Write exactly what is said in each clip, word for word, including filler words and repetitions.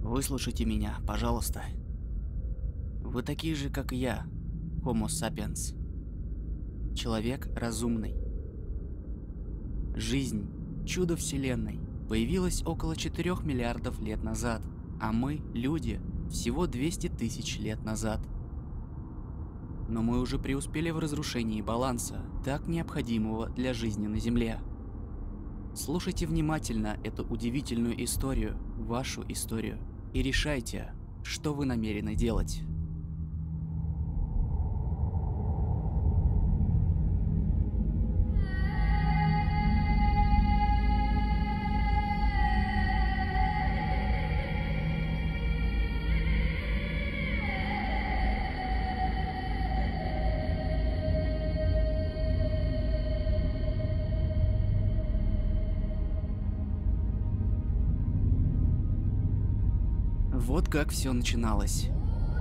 Выслушайте меня, пожалуйста. Вы такие же, как и я, Homo sapiens. Человек разумный. Жизнь, чудо Вселенной, появилась около четырёх миллиардов лет назад, а мы, люди, всего двести тысяч лет назад. Но мы уже преуспели в разрушении баланса, так необходимого для жизни на Земле. Слушайте внимательно эту удивительную историю, вашу историю, и решайте, что вы намерены делать. Вот как все начиналось.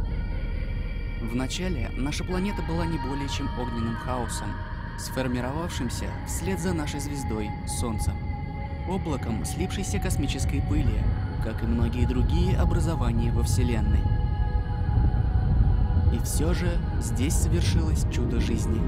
Вначале наша планета была не более чем огненным хаосом, сформировавшимся вслед за нашей звездой Солнцем, облаком слипшейся космической пыли, как и многие другие образования во Вселенной. И все же здесь совершилось чудо жизни.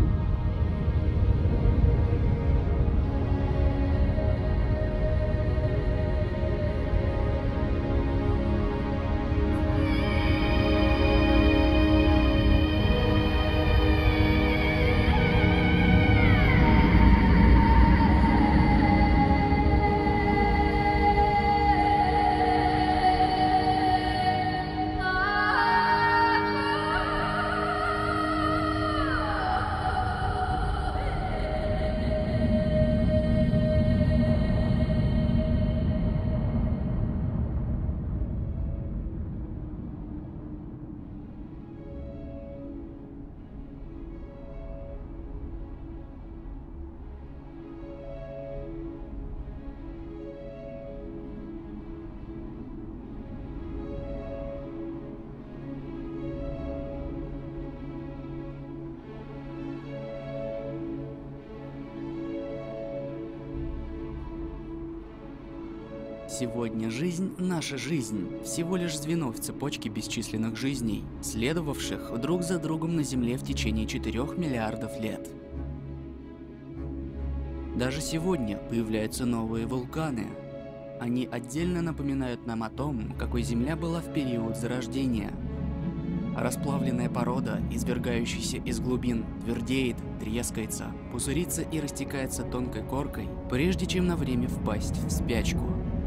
Сегодня жизнь, наша жизнь, всего лишь звено в цепочке бесчисленных жизней, следовавших друг за другом на Земле в течение четырёх миллиардов лет. Даже сегодня появляются новые вулканы. Они отдельно напоминают нам о том, какой Земля была в период зарождения. Расплавленная порода, извергающаяся из глубин, твердеет, трескается, пузырится и растекается тонкой коркой, прежде чем на время впасть в спячку.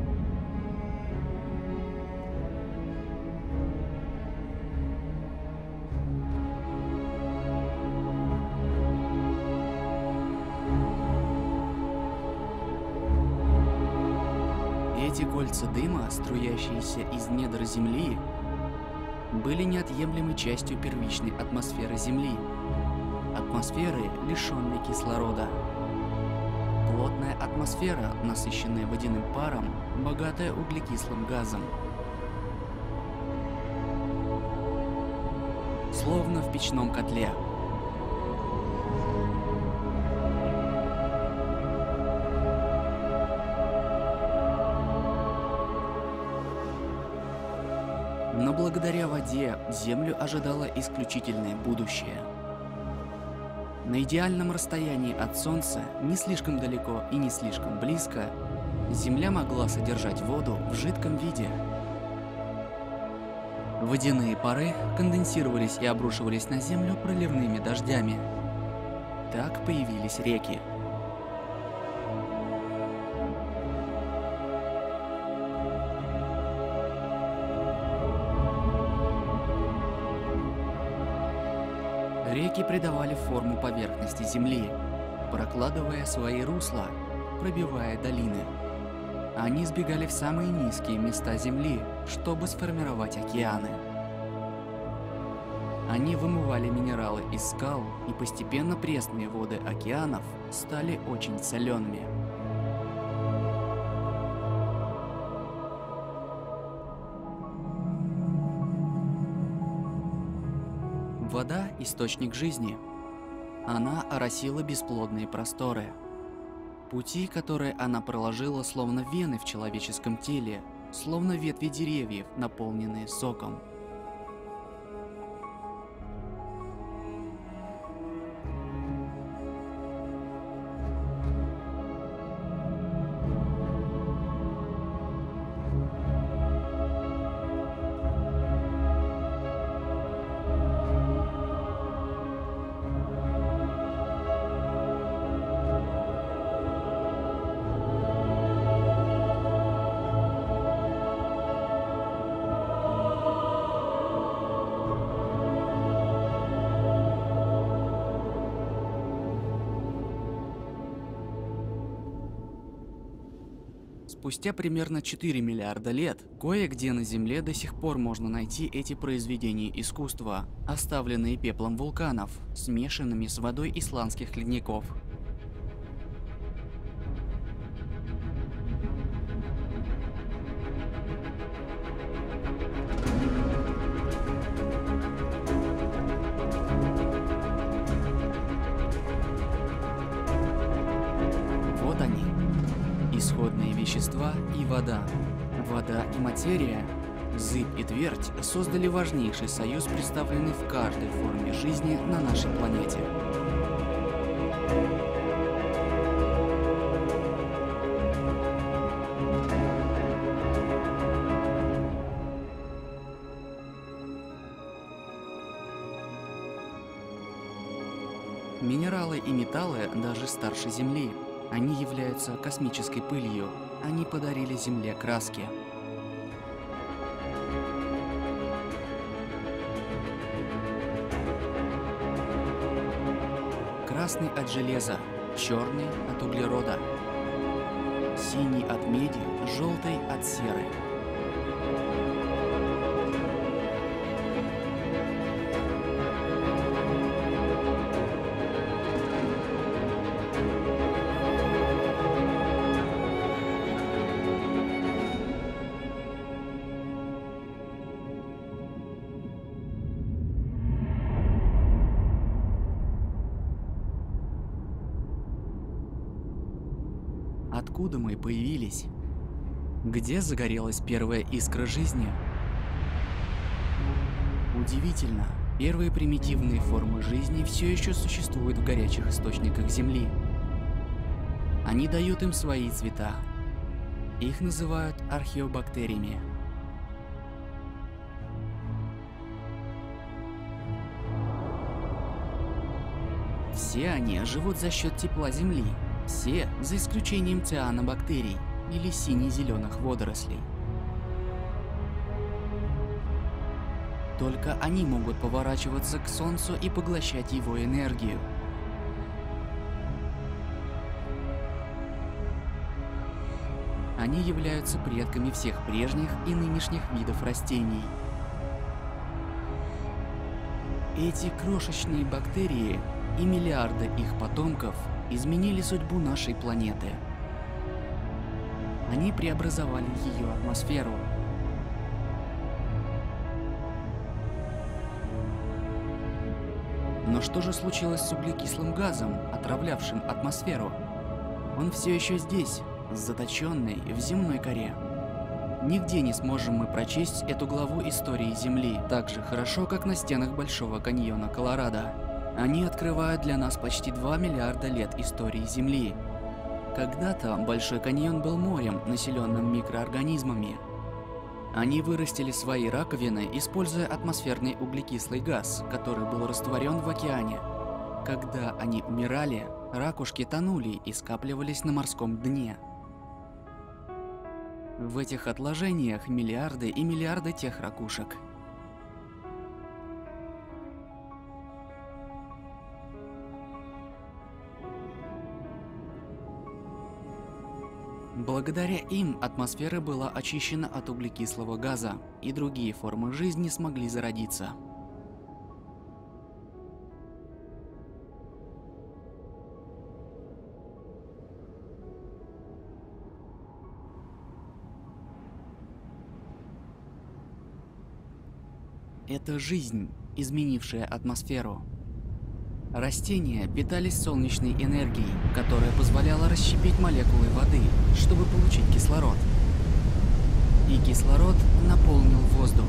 Эти кольца дыма, струящиеся из недр Земли, были неотъемлемой частью первичной атмосферы Земли, атмосферы, лишенной кислорода. Плотная атмосфера, насыщенная водяным паром, богатая углекислым газом. Словно в печном котле. Но благодаря воде Землю ожидало исключительное будущее. На идеальном расстоянии от Солнца, не слишком далеко и не слишком близко, Земля могла содержать воду в жидком виде. Водяные пары конденсировались и обрушивались на Землю проливными дождями. Так появились реки. Реки придавали форму поверхности Земли, прокладывая свои русла, пробивая долины. Они сбегали в самые низкие места Земли, чтобы сформировать океаны. Они вымывали минералы из скал, и постепенно пресные воды океанов стали очень солеными. Вода – источник жизни. Она оросила бесплодные просторы. Пути, которые она проложила, словно вены в человеческом теле, словно ветви деревьев, наполненные соком. Спустя примерно четыре миллиарда лет, кое-где на Земле до сих пор можно найти эти произведения искусства, оставленные пеплом вулканов, смешанными с водой исландских ледников. Вот они. Исходные вещества и вода. Вода и материя, зыбь и твердь создали важнейший союз, представленный в каждой форме жизни на нашей планете. Минералы и металлы даже старше Земли. Они являются космической пылью. Они подарили Земле краски. Красный от железа, черный от углерода, синий от меди, желтый от серы. Откуда мы появились? Где загорелась первая искра жизни? Удивительно, первые примитивные формы жизни все еще существуют в горячих источниках Земли. Они дают им свои цвета. Их называют археобактериями. Все они живут за счет тепла Земли. Все, за исключением цианобактерий или сине-зеленых водорослей. Только они могут поворачиваться к Солнцу и поглощать его энергию. Они являются предками всех прежних и нынешних видов растений. Эти крошечные бактерии и миллиарды их потомков изменили судьбу нашей планеты. Они преобразовали ее атмосферу. Но что же случилось с углекислым газом, отравлявшим атмосферу? Он все еще здесь, заточенный в земной коре. Нигде не сможем мы прочесть эту главу истории Земли так же хорошо, как на стенах Большого каньона Колорадо. Они открывают для нас почти два миллиарда лет истории Земли. Когда-то Большой каньон был морем, населенным микроорганизмами. Они вырастили свои раковины, используя атмосферный углекислый газ, который был растворен в океане. Когда они умирали, ракушки тонули и скапливались на морском дне. В этих отложениях миллиарды и миллиарды тех ракушек. Благодаря им атмосфера была очищена от углекислого газа, и другие формы жизни смогли зародиться. Это жизнь, изменившая атмосферу. Растения питались солнечной энергией, которая позволяла расщепить молекулы воды, чтобы получить кислород. и кислород наполнил воздух.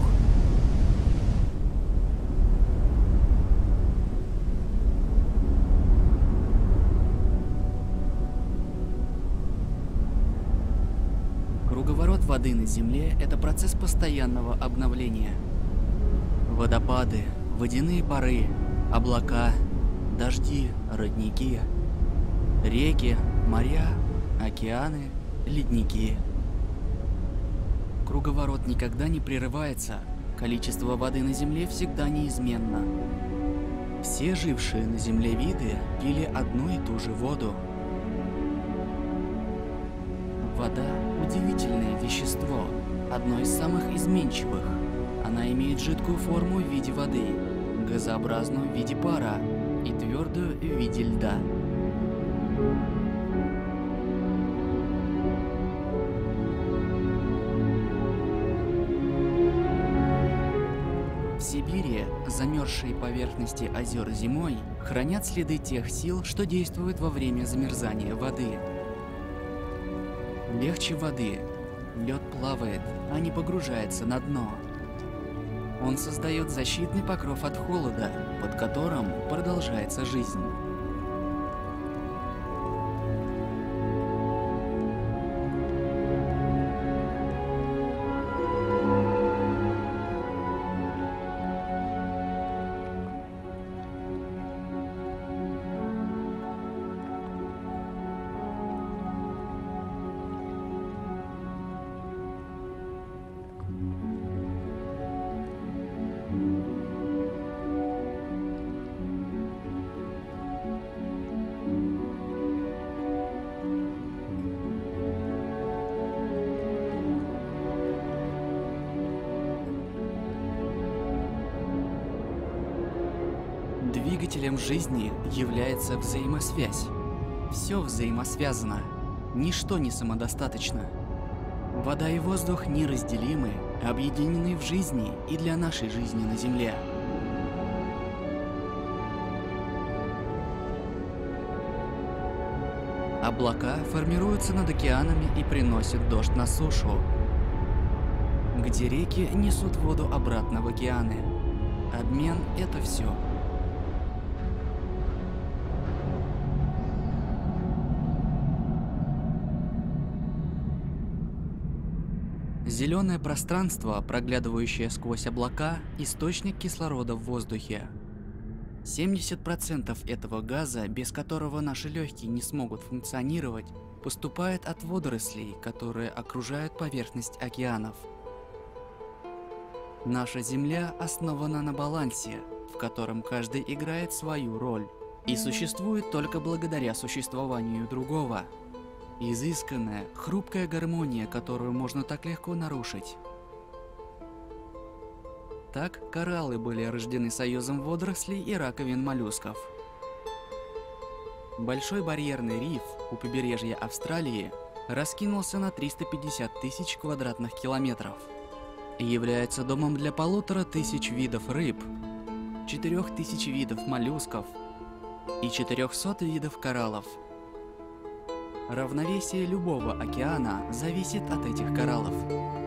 Круговорот воды на Земле – это процесс постоянного обновления. Водопады, водяные пары, облака, дожди, родники, реки, моря, океаны, ледники. Круговорот никогда не прерывается, количество воды на Земле всегда неизменно. Все жившие на Земле виды пили одну и ту же воду. Вода – удивительное вещество, одно из самых изменчивых. Она имеет жидкую форму в виде воды, газообразную в виде пара и твердую в виде льда. В Сибири замерзшие поверхности озер зимой хранят следы тех сил, что действуют во время замерзания воды. Легче воды. Лед плавает, а не погружается на дно. Он создает защитный покров от холода, под которым продолжается жизнь. Двигателем жизни является взаимосвязь. Все взаимосвязано. Ничто не самодостаточно. Вода и воздух неразделимы, объединены в жизни и для нашей жизни на Земле. Облака формируются над океанами и приносят дождь на сушу, где реки несут воду обратно в океаны. Обмен – это все. Зеленое пространство, проглядывающее сквозь облака, источник кислорода в воздухе. семьдесят процентов этого газа, без которого наши легкие не смогут функционировать, поступает от водорослей, которые окружают поверхность океанов. Наша Земля основана на балансе, в котором каждый играет свою роль и существует только благодаря существованию другого. Изысканная, хрупкая гармония, которую можно так легко нарушить. Так кораллы были рождены союзом водорослей и раковин моллюсков. Большой барьерный риф у побережья Австралии раскинулся на триста пятьдесят тысяч квадратных километров и является домом для полутора тысяч видов рыб, четырех тысяч видов моллюсков и четырехсот видов кораллов. Равновесие любого океана зависит от этих кораллов.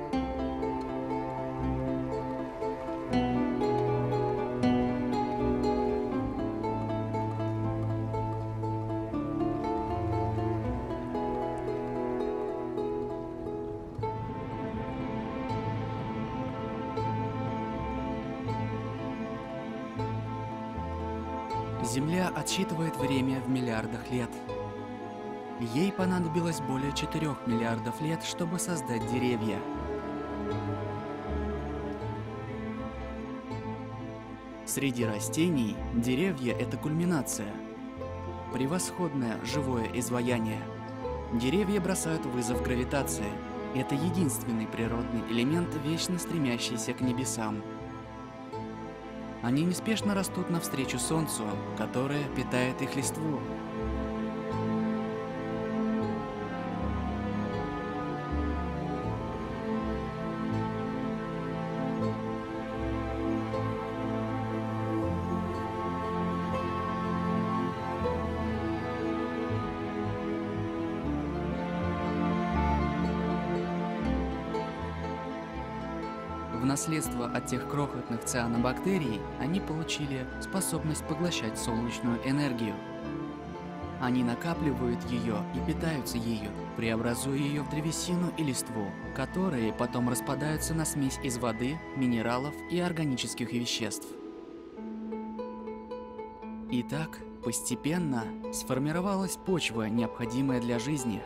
Земля отсчитывает время в миллиардах лет. Ей понадобилось более четырёх миллиардов лет, чтобы создать деревья. Среди растений деревья – это кульминация, превосходное живое изваяние. Деревья бросают вызов гравитации. Это единственный природный элемент, вечно стремящийся к небесам. Они неспешно растут навстречу Солнцу, которое питает их листву. В наследство от тех крохотных цианобактерий они получили способность поглощать солнечную энергию. Они накапливают ее и питаются ею, преобразуя ее в древесину и листву, которые потом распадаются на смесь из воды, минералов и органических веществ. Итак, постепенно сформировалась почва, необходимая для жизни.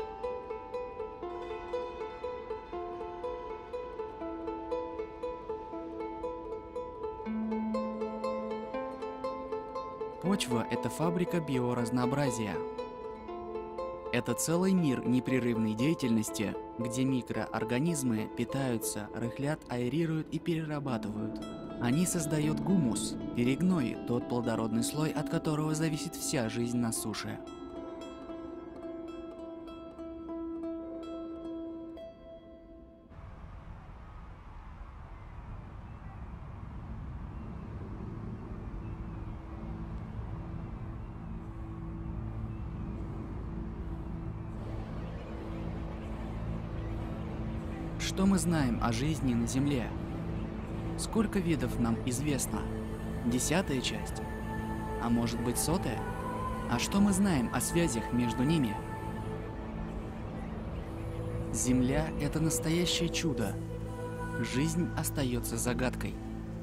Почва – это фабрика биоразнообразия. Это целый мир непрерывной деятельности, где микроорганизмы питаются, рыхлят, аэрируют и перерабатывают. Они создают гумус, перегной, тот плодородный слой, от которого зависит вся жизнь на суше. Что мы знаем о жизни на Земле? Сколько видов нам известно? Десятая часть? А может быть сотая? А что мы знаем о связях между ними? Земля – это настоящее чудо. Жизнь остается загадкой.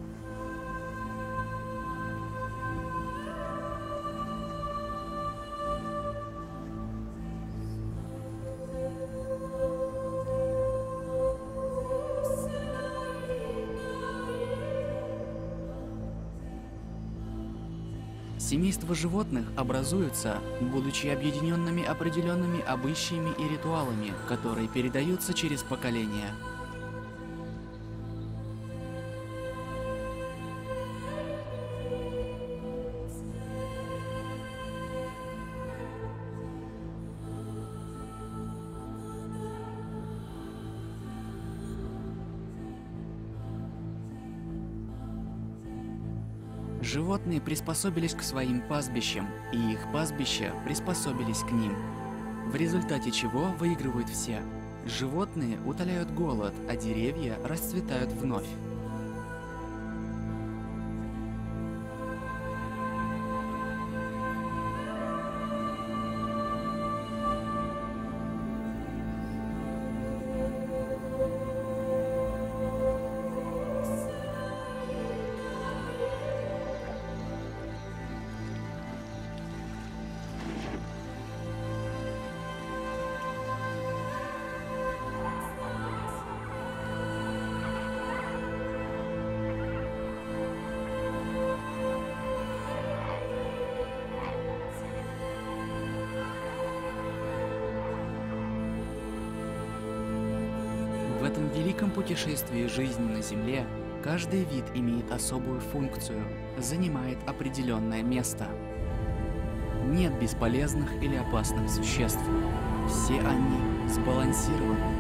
Семейства животных образуются, будучи объединенными определенными обычаями и ритуалами, которые передаются через поколения. Животные приспособились к своим пастбищам, и их пастбища приспособились к ним, в результате чего выигрывают все. Животные утоляют голод, а деревья расцветают вновь. В этом великом путешествии жизни на Земле каждый вид имеет особую функцию, занимает определенное место. Нет бесполезных или опасных существ. Все они сбалансированы.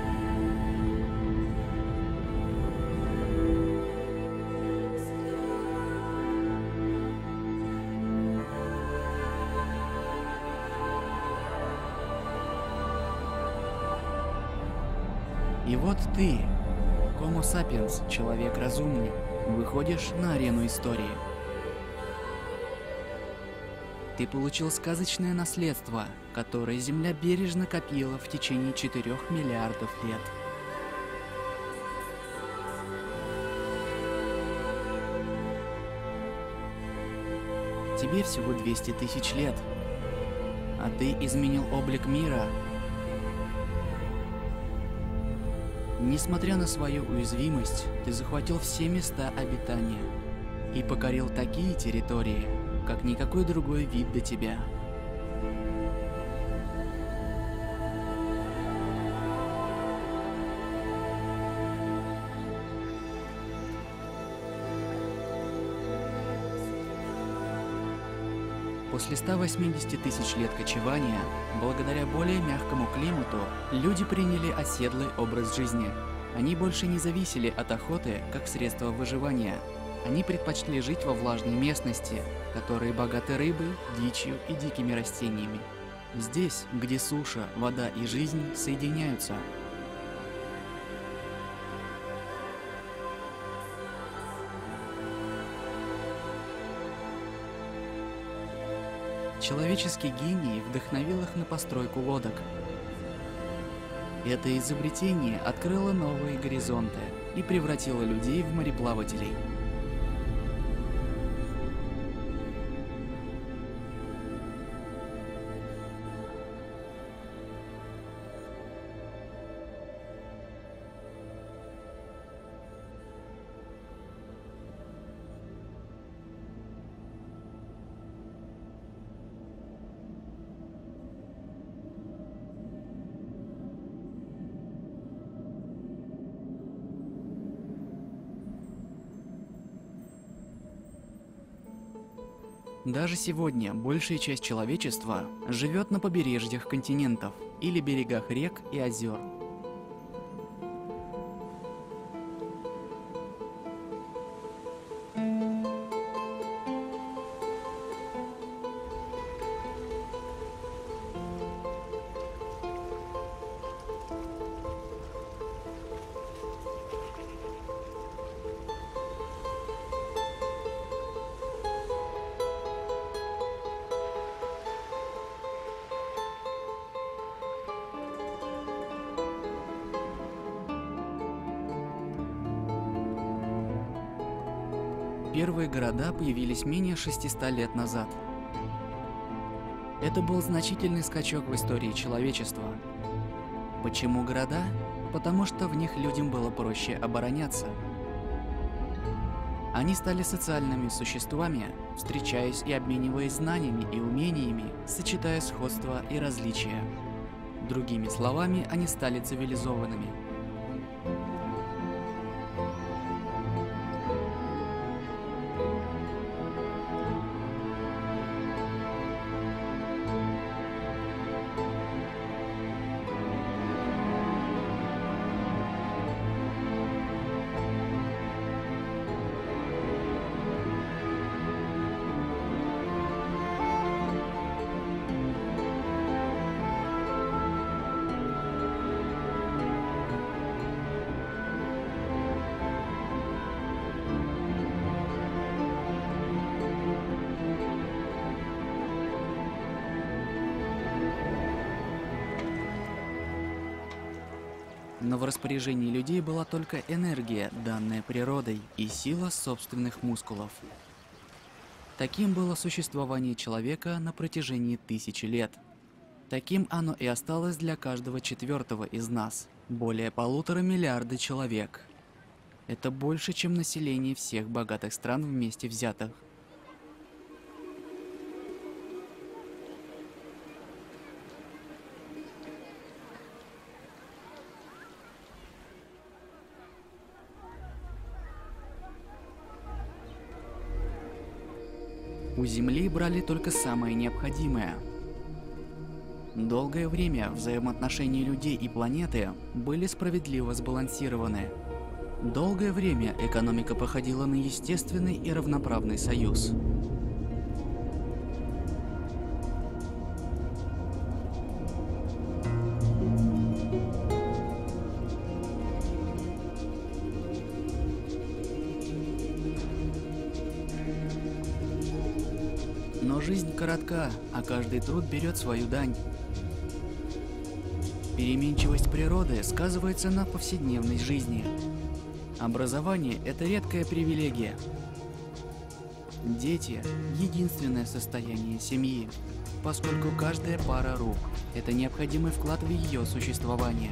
И вот ты, Homo sapiens, человек разумный, выходишь на арену истории. Ты получил сказочное наследство, которое Земля бережно копила в течение четырёх миллиардов лет. Тебе всего двести тысяч лет, а ты изменил облик мира. Несмотря на свою уязвимость, ты захватил все места обитания и покорил такие территории, как никакой другой вид до тебя. После ста восьмидесяти тысяч лет кочевания, благодаря более мягкому климату, люди приняли оседлый образ жизни. Они больше не зависели от охоты как средства выживания. Они предпочли жить во влажной местности, которые богаты рыбой, дичью и дикими растениями. Здесь, где суша, вода и жизнь соединяются. Человеческий гений вдохновил их на постройку лодок. Это изобретение открыло новые горизонты и превратило людей в мореплавателей. Даже сегодня большая часть человечества живет на побережьях континентов или берегах рек и озер. Первые города появились менее шестисот лет назад. Это был значительный скачок в истории человечества. Почему города? Потому что в них людям было проще обороняться. Они стали социальными существами, встречаясь и обмениваясь знаниями и умениями, сочетая сходства и различия. Другими словами, они стали цивилизованными. Но в распоряжении людей была только энергия, данная природой, и сила собственных мускулов. Таким было существование человека на протяжении тысячи лет. Таким оно и осталось для каждого четвертого из нас. Более полутора миллиарда человек. Это больше, чем население всех богатых стран вместе взятых. У Земли брали только самое необходимое. Долгое время взаимоотношения людей и планеты были справедливо сбалансированы. Долгое время экономика походила на естественный и равноправный союз. Но жизнь коротка, а каждый труд берет свою дань. Переменчивость природы сказывается на повседневной жизни. Образование – это редкая привилегия. Дети – единственное состояние семьи, поскольку каждая пара рук – это необходимый вклад в ее существование.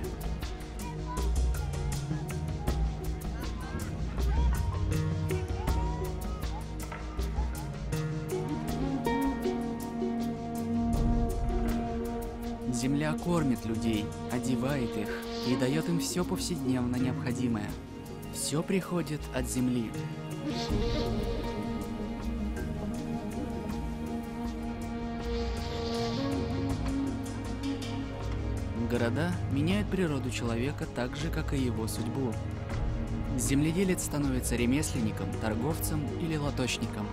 Земля кормит людей, одевает их и дает им все повседневно необходимое. Все приходит от земли. Города меняют природу человека так же, как и его судьбу. Земледелец становится ремесленником, торговцем или лоточником.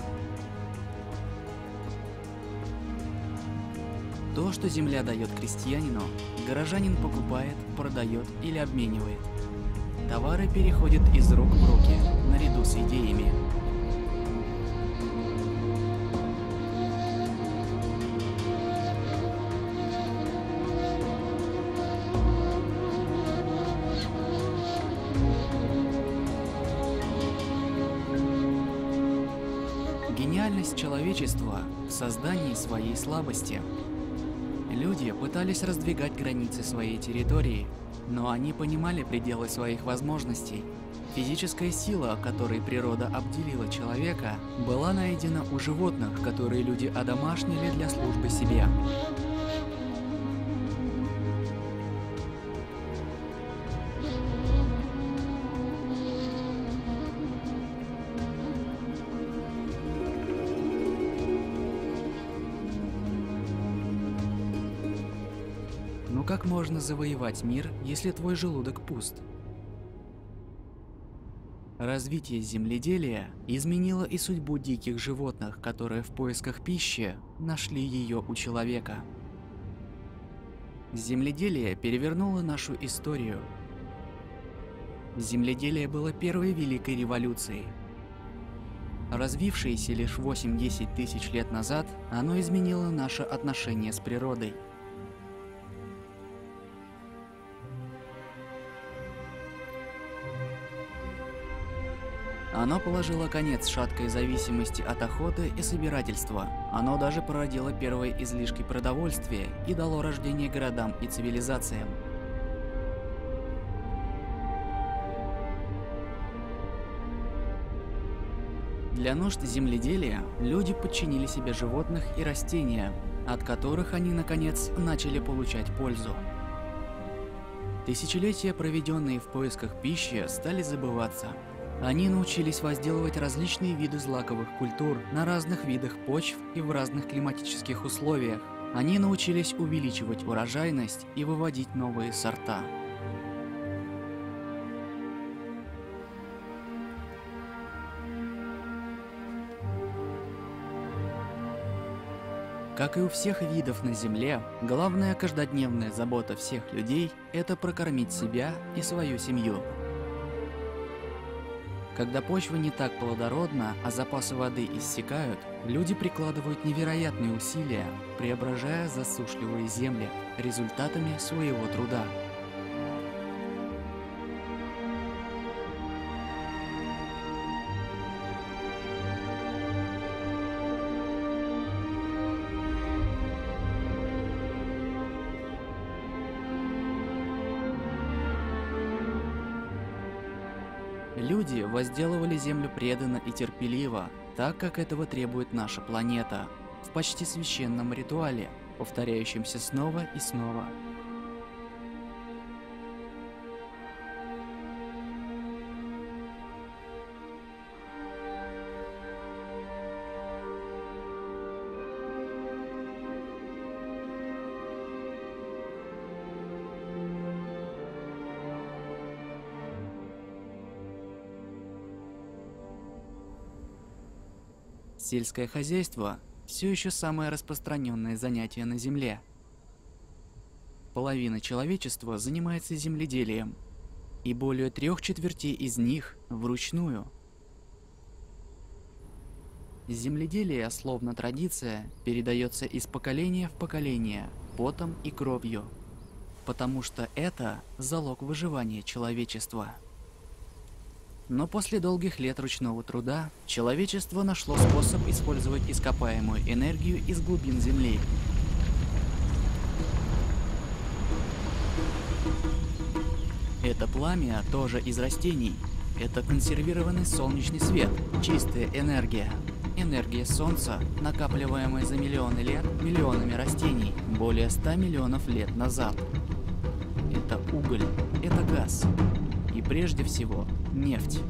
То, что земля дает крестьянину, горожанин покупает, продает или обменивает. Товары переходят из рук в руки, наряду с идеями. Гениальность человечества в создании своей слабости. Люди пытались раздвигать границы своей территории, но они понимали пределы своих возможностей. Физическая сила, которой природа обделила человека, была найдена у животных, которые люди одомашнили для службы себе. Но как можно завоевать мир, если твой желудок пуст? Развитие земледелия изменило и судьбу диких животных, которые в поисках пищи нашли ее у человека. Земледелие перевернуло нашу историю. Земледелие было первой великой революцией. Развившееся лишь восемь-десять тысяч лет назад, оно изменило наше отношение с природой. Оно положило конец шаткой зависимости от охоты и собирательства. Оно даже породило первые излишки продовольствия и дало рождение городам и цивилизациям. Для нужд земледелия люди подчинили себе животных и растения, от которых они, наконец, начали получать пользу. Тысячелетия, проведенные в поисках пищи, стали забываться. Они научились возделывать различные виды злаковых культур на разных видах почв и в разных климатических условиях. Они научились увеличивать урожайность и выводить новые сорта. Как и у всех видов на Земле, главная каждодневная забота всех людей – это прокормить себя и свою семью. Когда почва не так плодородна, а запасы воды иссякают, люди прикладывают невероятные усилия, преображая засушливые земли результатами своего труда. Люди возделывали землю преданно и терпеливо, так как этого требует наша планета, в почти священном ритуале, повторяющемся снова и снова. Сельское хозяйство – все еще самое распространенное занятие на Земле. Половина человечества занимается земледелием, и более трех четвертей из них вручную. Земледелие, словно традиция, передается из поколения в поколение потом и кровью, потому что это залог выживания человечества. Но после долгих лет ручного труда человечество нашло способ использовать ископаемую энергию из глубин Земли. Это пламя тоже из растений. Это консервированный солнечный свет, чистая энергия. Энергия Солнца, накапливаемая за миллионы лет миллионами растений, более ста миллионов лет назад. Это уголь, это газ. И прежде всего, нефть.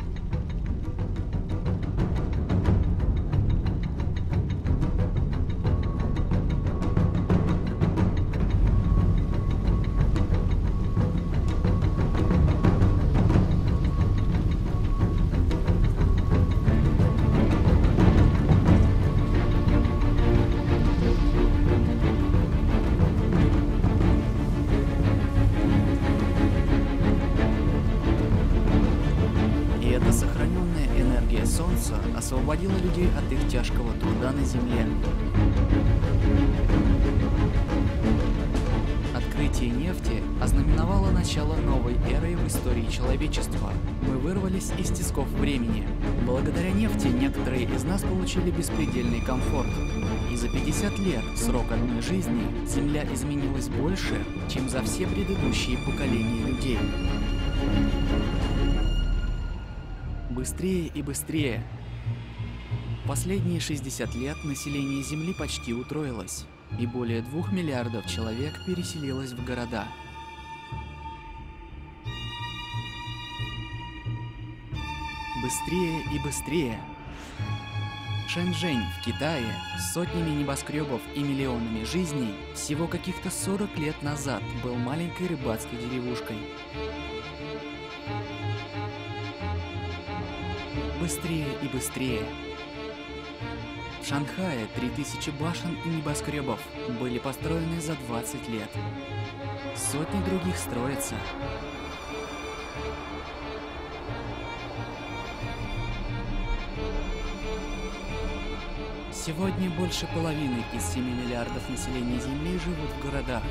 Солнце освободило людей от их тяжкого труда на Земле. Открытие Добытие нефти ознаменовало начало новой эры в истории человечества. Мы вырвались из тисков времени. Благодаря нефти некоторые из нас получили беспредельный комфорт. И за пятьдесят лет, срок одной жизни, Земля изменилась больше, чем за все предыдущие поколения людей. Быстрее и быстрее. В последние шестьдесят лет население Земли почти утроилось, и более двух миллиардов человек переселилось в города. Быстрее и быстрее. Шэньчжэнь в Китае с сотнями небоскребов и миллионами жизней всего каких-то сорок лет назад был маленькой рыбацкой деревушкой. Быстрее и быстрее. В Шанхае три тысячи башен и небоскребов были построены за двадцать лет. Сотни других строятся. Сегодня больше половины из семи миллиардов населения Земли живут в городах.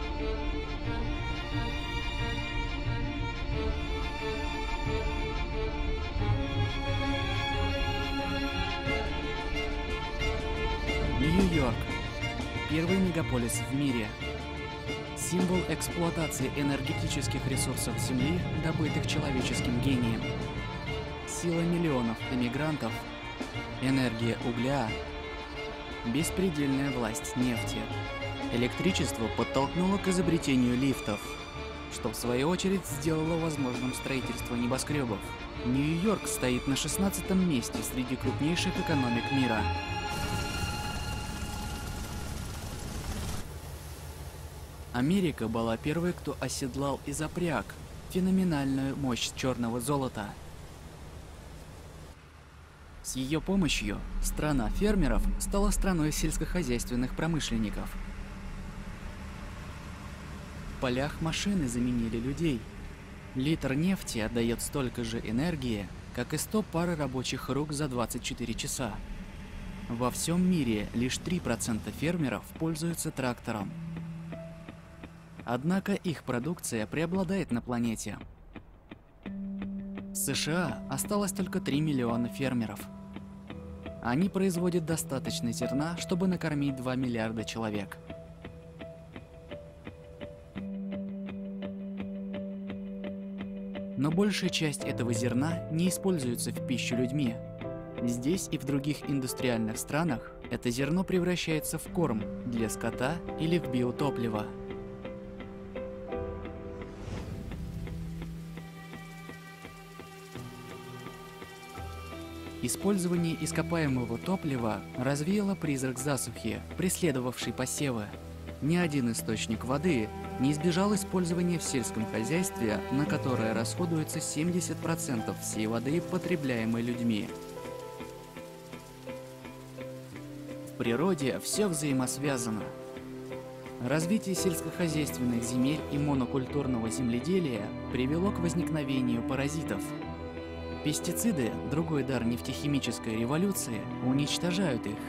Нью-Йорк – первый мегаполис в мире. Символ эксплуатации энергетических ресурсов Земли, добытых человеческим гением. Сила миллионов эмигрантов, энергия угля, беспредельная власть нефти. Электричество подтолкнуло к изобретению лифтов, что в свою очередь сделало возможным строительство небоскребов. Нью-Йорк стоит на шестнадцатом месте среди крупнейших экономик мира. Америка была первой, кто оседлал и запряг феноменальную мощь черного золота. С ее помощью страна фермеров стала страной сельскохозяйственных промышленников. В полях машины заменили людей. Литр нефти отдает столько же энергии, как и сто пар рабочих рук за двадцать четыре часа. Во всем мире лишь три процента фермеров пользуются трактором. Однако их продукция преобладает на планете. В США осталось только три миллиона фермеров. Они производят достаточно зерна, чтобы накормить два миллиарда человек. Но большая часть этого зерна не используется в пищу людьми. Здесь и в других индустриальных странах это зерно превращается в корм для скота или в биотопливо. Использование ископаемого топлива развеяло призрак засухи, преследовавший посевы. Ни один источник воды не избежал использования в сельском хозяйстве, на которое расходуется семьдесят процентов всей воды, потребляемой людьми. В природе все взаимосвязано. Развитие сельскохозяйственных земель и монокультурного земледелия привело к возникновению паразитов. Пестициды, другой дар нефтехимической революции, уничтожают их.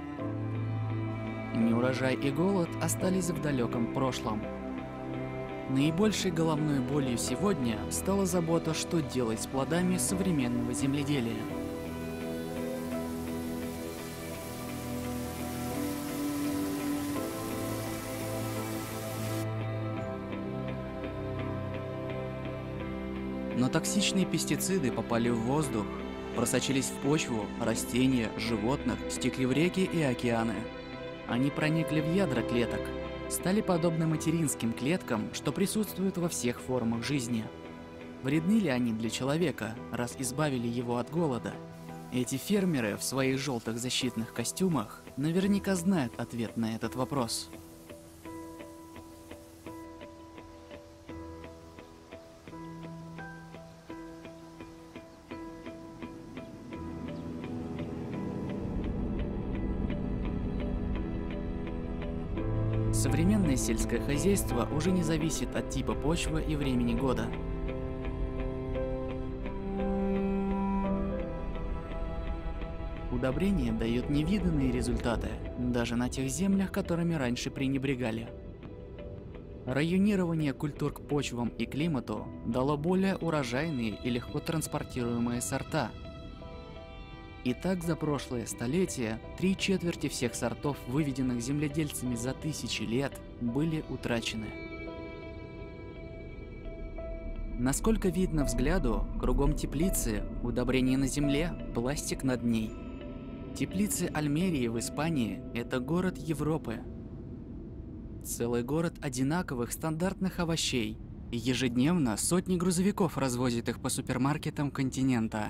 Неурожай и голод остались в далеком прошлом. Наибольшей головной болью сегодня стала забота, что делать с плодами современного земледелия. Но токсичные пестициды попали в воздух, просочились в почву, растения, животных, стекли в реки и океаны. Они проникли в ядра клеток, стали подобны материнским клеткам, что присутствуют во всех формах жизни. Вредны ли они для человека, раз избавили его от голода? Эти фермеры в своих желтых защитных костюмах наверняка знают ответ на этот вопрос. Современное сельское хозяйство уже не зависит от типа почвы и времени года. Удобрения дают невиданные результаты, даже на тех землях, которыми раньше пренебрегали. Районирование культур к почвам и климату дало более урожайные и легко транспортируемые сорта. И так за прошлое столетие три четверти всех сортов, выведенных земледельцами за тысячи лет, были утрачены. Насколько видно взгляду, кругом теплицы, удобрения на земле, пластик над ней. Теплицы Альмерии в Испании – это город Европы. Целый город одинаковых стандартных овощей, и ежедневно сотни грузовиков развозят их по супермаркетам континента.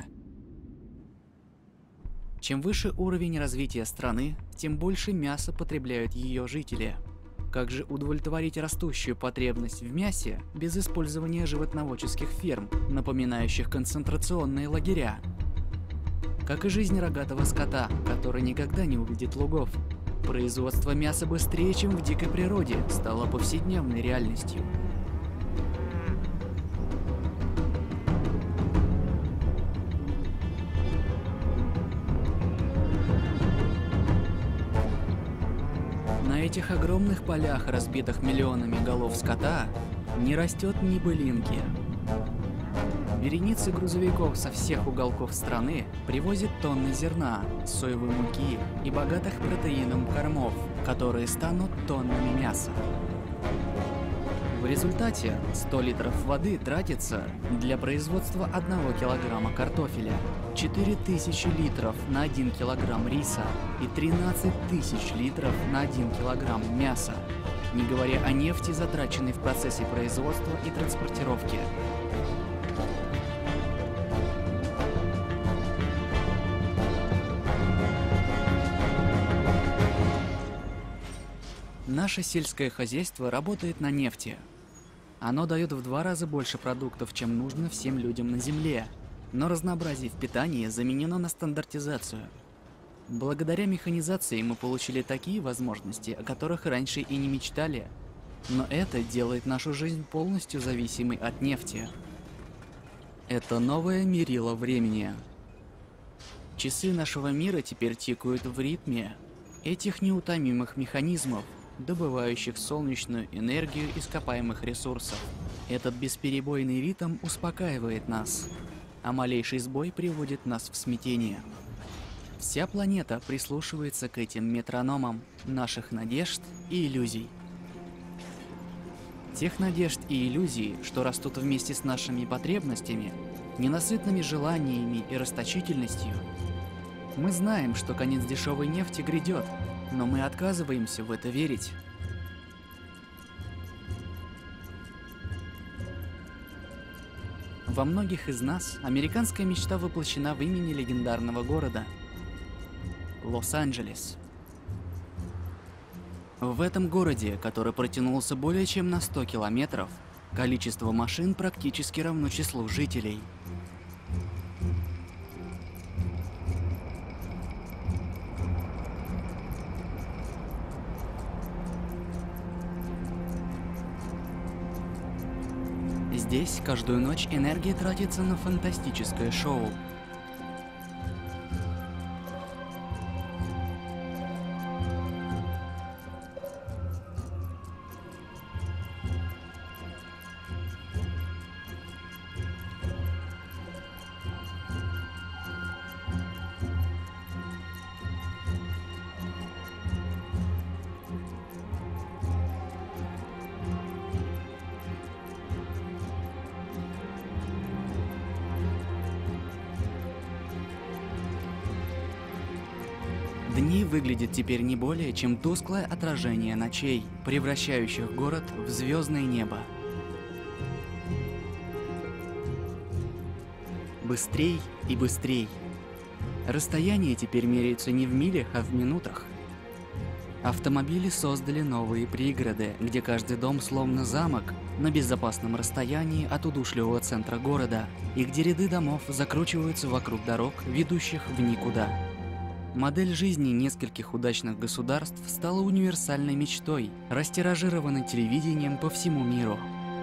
Чем выше уровень развития страны, тем больше мяса потребляют ее жители. Как же удовлетворить растущую потребность в мясе без использования животноводческих ферм, напоминающих концентрационные лагеря? Как и жизнь рогатого скота, который никогда не увидит лугов. Производство мяса быстрее, чем в дикой природе, стало повседневной реальностью. На этих огромных полях, разбитых миллионами голов скота, не растет ни былинки. Вереницы грузовиков со всех уголков страны привозят тонны зерна, соевой муки и богатых протеином кормов, которые станут тоннами мяса. В результате сто литров воды тратится для производства одного килограмма картофеля, четыре тысячи литров на один килограмм риса и тринадцать тысяч литров на один килограмм мяса, не говоря о нефти, затраченной в процессе производства и транспортировки. Наше сельское хозяйство работает на нефти. Оно дает в два раза больше продуктов, чем нужно всем людям на Земле, но разнообразие в питании заменено на стандартизацию. Благодаря механизации мы получили такие возможности, о которых раньше и не мечтали, но это делает нашу жизнь полностью зависимой от нефти. Это новое мерило времени. Часы нашего мира теперь тикают в ритме этих неутомимых механизмов, добывающих солнечную энергию ископаемых ресурсов. Этот бесперебойный ритм успокаивает нас, а малейший сбой приводит нас в смятение. Вся планета прислушивается к этим метрономам наших надежд и иллюзий. Тех надежд и иллюзий, что растут вместе с нашими потребностями, ненасытными желаниями и расточительностью. Мы знаем, что конец дешевой нефти грядет, но мы отказываемся в это верить. Во многих из нас американская мечта воплощена в имени легендарного города – Лос-Анджелес. В этом городе, который протянулся более чем на сто километров, количество машин практически равно числу жителей. Здесь каждую ночь энергия тратится на фантастическое шоу. Дни выглядят теперь не более чем тусклое отражение ночей, превращающих город в звездное небо. Быстрей и быстрей. Расстояние теперь меряется не в милях, а в минутах. Автомобили создали новые пригороды, где каждый дом словно замок на безопасном расстоянии от удушливого центра города, и где ряды домов закручиваются вокруг дорог, ведущих в никуда. Модель жизни нескольких удачных государств стала универсальной мечтой, растиражированной телевидением по всему миру.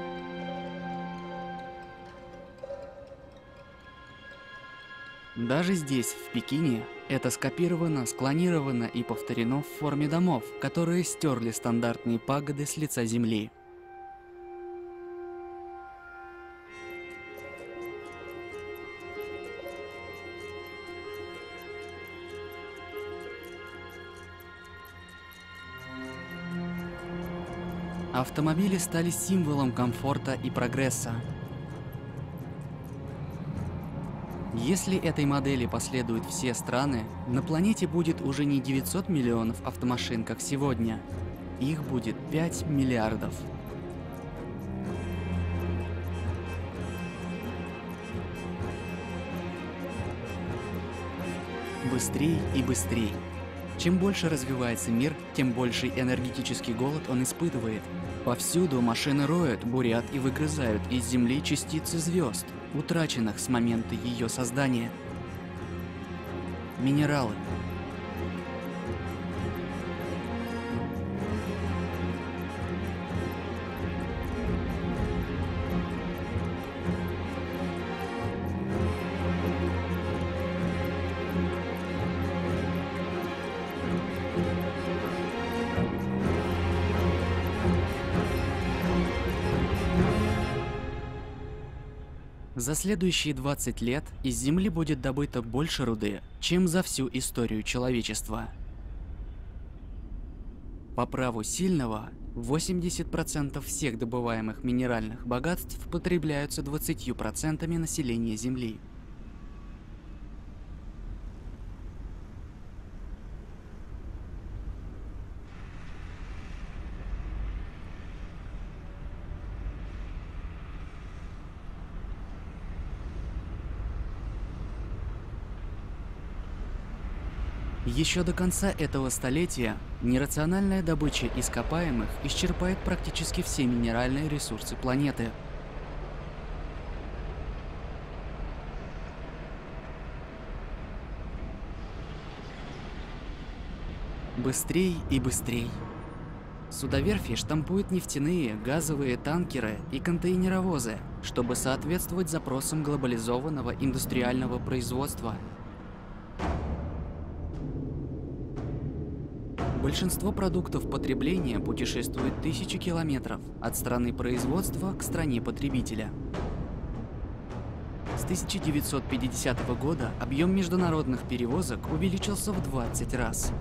Даже здесь, в Пекине, это скопировано, склонировано и повторено в форме домов, которые стерли стандартные пагоды с лица земли. Автомобили стали символом комфорта и прогресса. Если этой модели последуют все страны, на планете будет уже не девятьсот миллионов автомашин, как сегодня. Их будет пять миллиардов. Быстрей и быстрей. Чем больше развивается мир, тем больший энергетический голод он испытывает. Повсюду машины роют, бурят и выгрызают из Земли частицы звезд, утраченных с момента ее создания. Минералы. За следующие двадцать лет из Земли будет добыто больше руды, чем за всю историю человечества. По праву сильного, восемьдесят процентов всех добываемых минеральных богатств потребляются двадцатью процентами населения Земли. Еще до конца этого столетия нерациональная добыча ископаемых исчерпает практически все минеральные ресурсы планеты. Быстрей и быстрей. Судоверфи штампуют нефтяные, газовые танкеры и контейнеровозы, чтобы соответствовать запросам глобализованного индустриального производства. Большинство продуктов потребления путешествует тысячи километров от страны производства к стране потребителя. С тысяча девятьсот пятидесятого года объем международных перевозок увеличился в двадцать раз.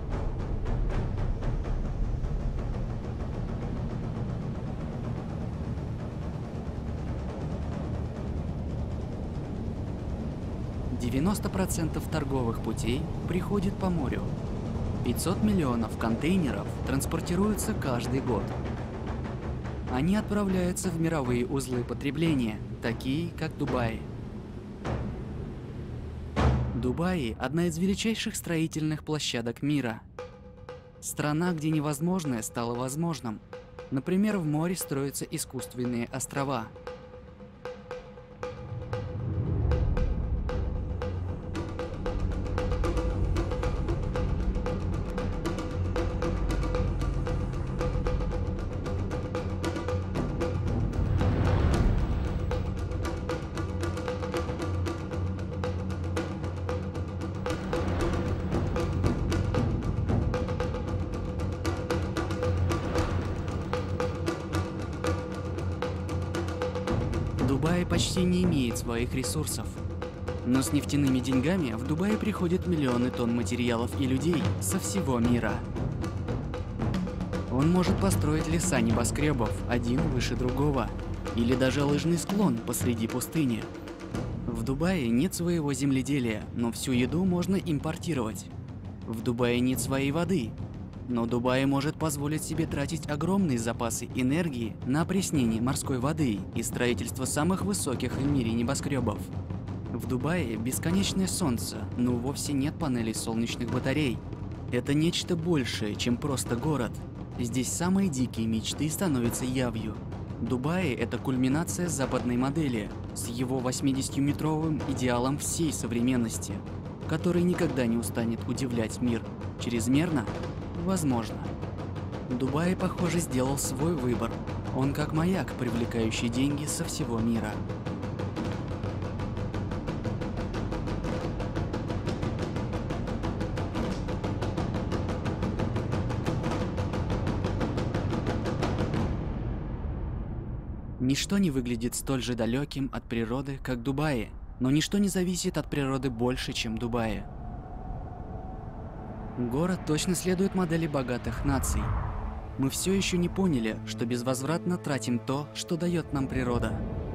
девяносто процентов торговых путей приходит по морю. пятьсот миллионов контейнеров транспортируются каждый год. Они отправляются в мировые узлы потребления, такие как Дубай. Дубай – одна из величайших строительных площадок мира. Страна, где невозможное стало возможным. Например, в море строятся искусственные острова. Дубай почти не имеет своих ресурсов. Но с нефтяными деньгами в Дубае приходят миллионы тонн материалов и людей со всего мира. Он может построить леса небоскребов, один выше другого, или даже лыжный склон посреди пустыни. В Дубае нет своего земледелия, но всю еду можно импортировать. В Дубае нет своей воды, но Дубай может позволить себе тратить огромные запасы энергии на опреснение морской воды и строительство самых высоких в мире небоскребов. В Дубае бесконечное солнце, но вовсе нет панелей солнечных батарей. Это нечто большее, чем просто город. Здесь самые дикие мечты становятся явью. Дубай – это кульминация западной модели с его восьмидесятиметровым идеалом всей современности, который никогда не устанет удивлять мир. Чрезмерно? Возможно. Дубай, похоже, сделал свой выбор. Он как маяк, привлекающий деньги со всего мира. Ничто не выглядит столь же далеким от природы, как Дубай, но ничто не зависит от природы больше, чем Дубай. Город точно следует модели богатых наций. Мы все еще не поняли, что безвозвратно тратим то, что дает нам природа.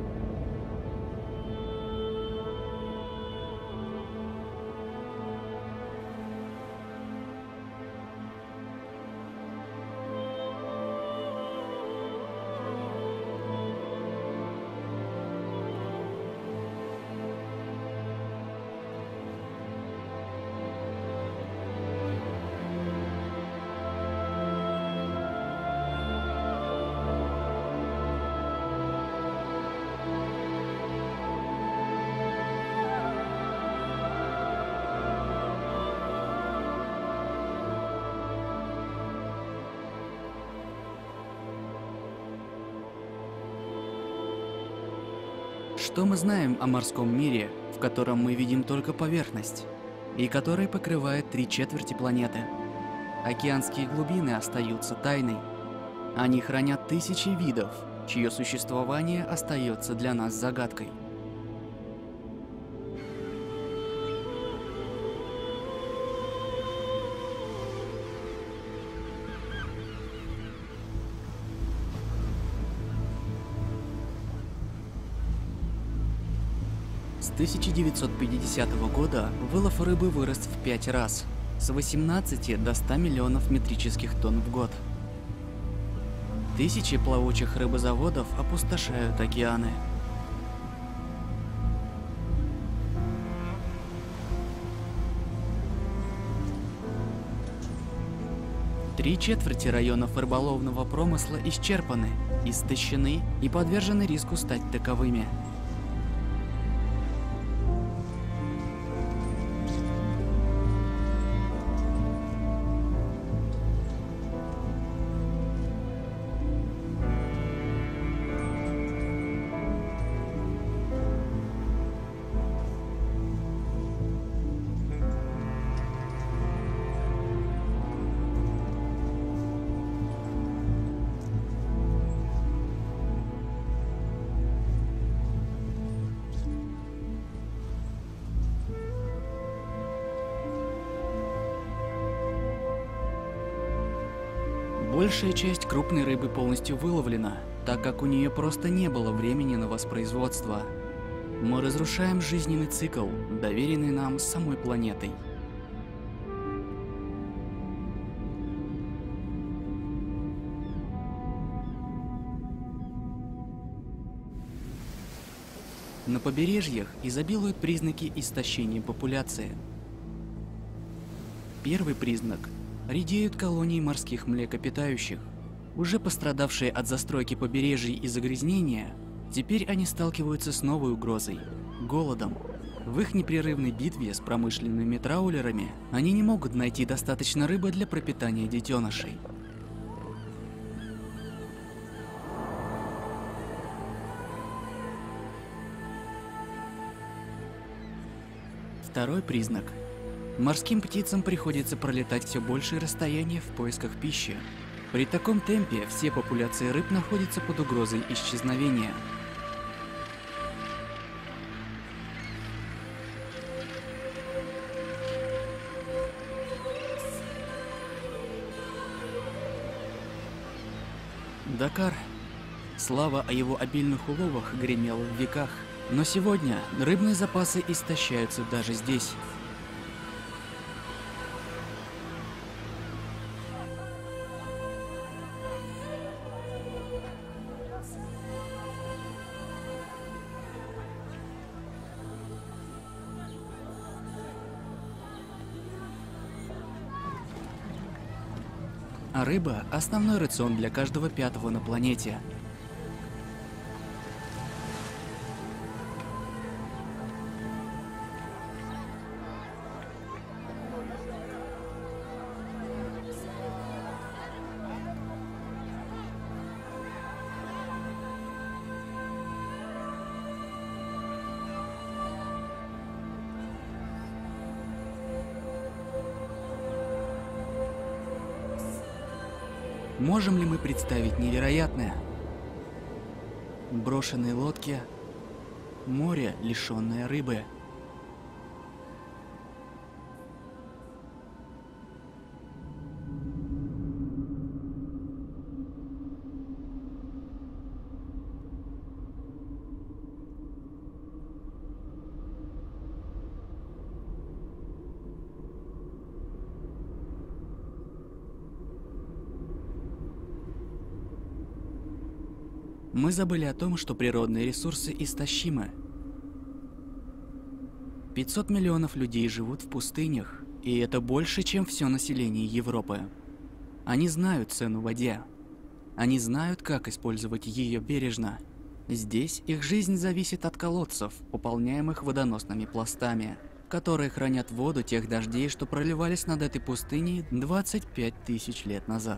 Что мы знаем о морском мире, в котором мы видим только поверхность, и который покрывает три четверти планеты? Океанские глубины остаются тайной. Они хранят тысячи видов, чье существование остается для нас загадкой. С тысяча девятьсот пятидесятого года вылов рыбы вырос в пять раз, с восемнадцати до ста миллионов метрических тонн в год. Тысячи плавучих рыбозаводов опустошают океаны. Три четверти районов рыболовного промысла исчерпаны, истощены и подвержены риску стать таковыми. Большая часть крупной рыбы полностью выловлена, так как у нее просто не было времени на воспроизводство. Мы разрушаем жизненный цикл, доверенный нам самой планетой. На побережьях изобилуют признаки истощения популяции. Первый признак – редеют колонии морских млекопитающих. Уже пострадавшие от застройки побережий и загрязнения, теперь они сталкиваются с новой угрозой – голодом. В их непрерывной битве с промышленными траулерами они не могут найти достаточно рыбы для пропитания детенышей. Второй признак. Морским птицам приходится пролетать все большее расстояние в поисках пищи. При таком темпе все популяции рыб находятся под угрозой исчезновения. Дакар. Слава о его обильных уловах гремела в веках, но сегодня рыбные запасы истощаются даже здесь. А рыба – основной рацион для каждого пятого на планете. Можем ли мы представить невероятное? Брошенные лодки, море, лишенное рыбы. Мы забыли о том, что природные ресурсы истощимы. пятьсот миллионов людей живут в пустынях, и это больше, чем все население Европы. Они знают цену воде. Они знают, как использовать ее бережно. Здесь их жизнь зависит от колодцев, пополняемых водоносными пластами, которые хранят воду тех дождей, что проливались над этой пустыней двадцать пять тысяч лет назад.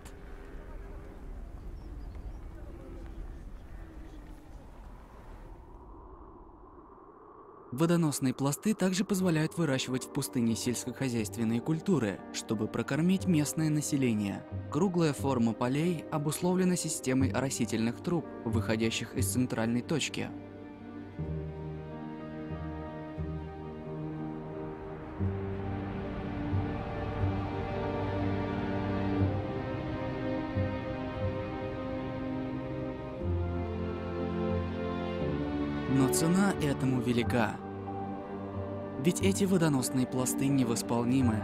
Водоносные пласты также позволяют выращивать в пустыне сельскохозяйственные культуры, чтобы прокормить местное население. Круглая форма полей обусловлена системой оросительных труб, выходящих из центральной точки. Но цена этому велика. Ведь эти водоносные пласты невосполнимы.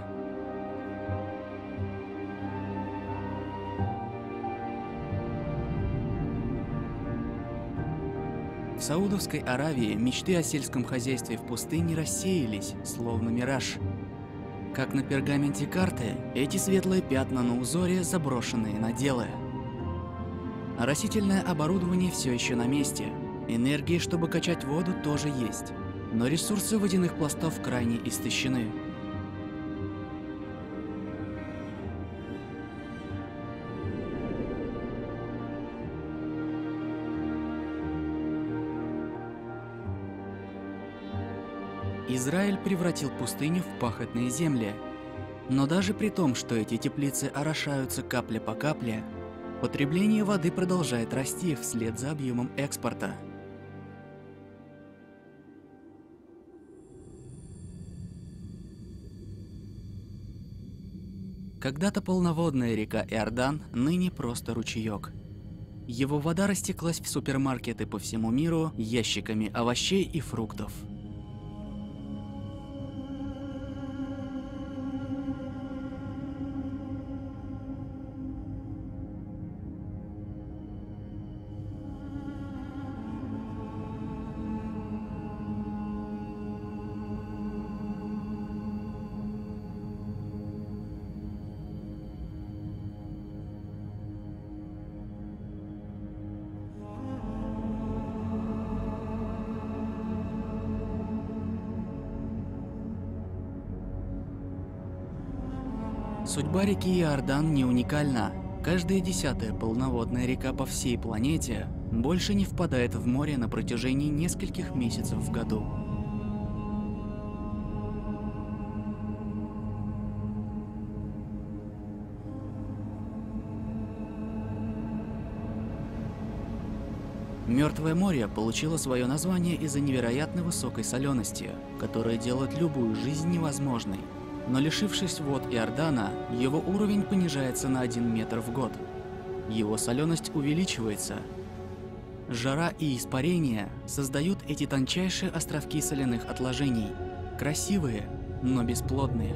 В Саудовской Аравии мечты о сельском хозяйстве в пустыне рассеялись, словно мираж. Как на пергаменте карты, эти светлые пятна на узоре заброшенные наделы. Оросительное оборудование все еще на месте. Энергии, чтобы качать воду, тоже есть. Но ресурсы водяных пластов крайне истощены. Израиль превратил пустыню в пахотные земли. Но даже при том, что эти теплицы орошаются капля по капле, потребление воды продолжает расти вслед за объемом экспорта. Когда-то полноводная река Иордан ныне просто ручеек. Его вода растеклась в супермаркеты по всему миру ящиками овощей и фруктов. Судьба реки Иордан не уникальна. Каждая десятая полноводная река по всей планете больше не впадает в море на протяжении нескольких месяцев в году. Мертвое море получило свое название из-за невероятно высокой солености, которая делает любую жизнь невозможной. Но лишившись вод Иордана, его уровень понижается на один метр в год. Его соленость увеличивается. Жара и испарение создают эти тончайшие островки соляных отложений. Красивые, но бесплодные.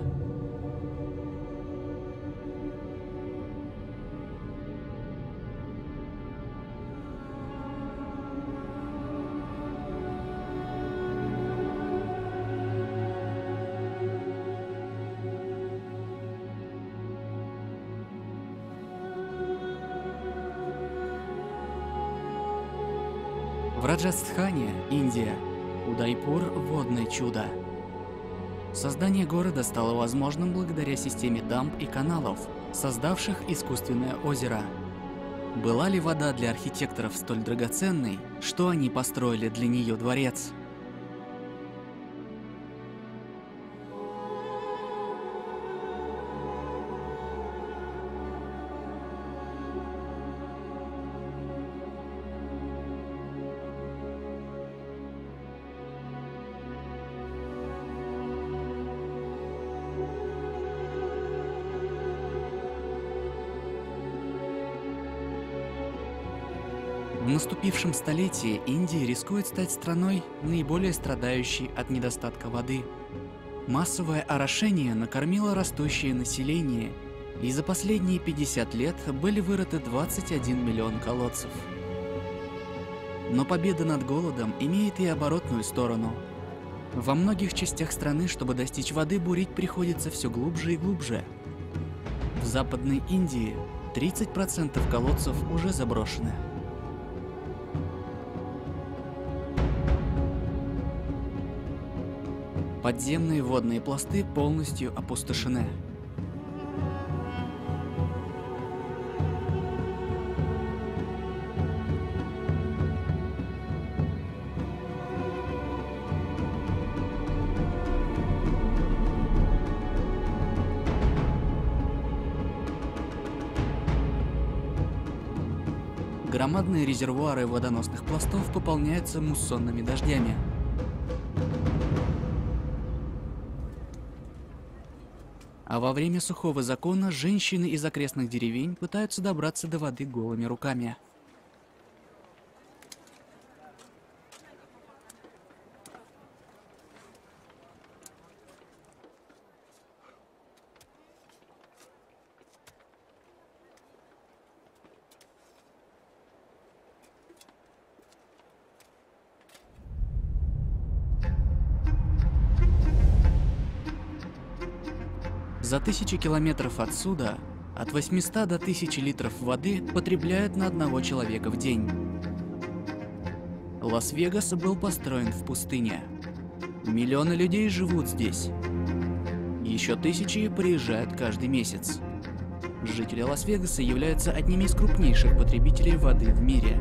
В Раджастхане, Индия, Удайпур – водное чудо. Создание города стало возможным благодаря системе дамб и каналов, создавших искусственное озеро. Была ли вода для архитекторов столь драгоценной, что они построили для нее дворец? В наступившем столетии Индия рискует стать страной, наиболее страдающей от недостатка воды. Массовое орошение накормило растущее население, и за последние пятьдесят лет были вырыты двадцать один миллион колодцев. Но победа над голодом имеет и оборотную сторону. Во многих частях страны, чтобы достичь воды, бурить приходится все глубже и глубже. В Западной Индии тридцать процентов колодцев уже заброшены. Подземные водные пласты полностью опустошены. Громадные резервуары водоносных пластов пополняются муссонными дождями. А во время сухого закона женщины из окрестных деревень пытаются добраться до воды голыми руками. За тысячи километров отсюда от восьмисот до тысячи литров воды потребляют на одного человека в день. Лас-Вегас был построен в пустыне. Миллионы людей живут здесь. Еще тысячи приезжают каждый месяц. Жители Лас-Вегаса являются одними из крупнейших потребителей воды в мире.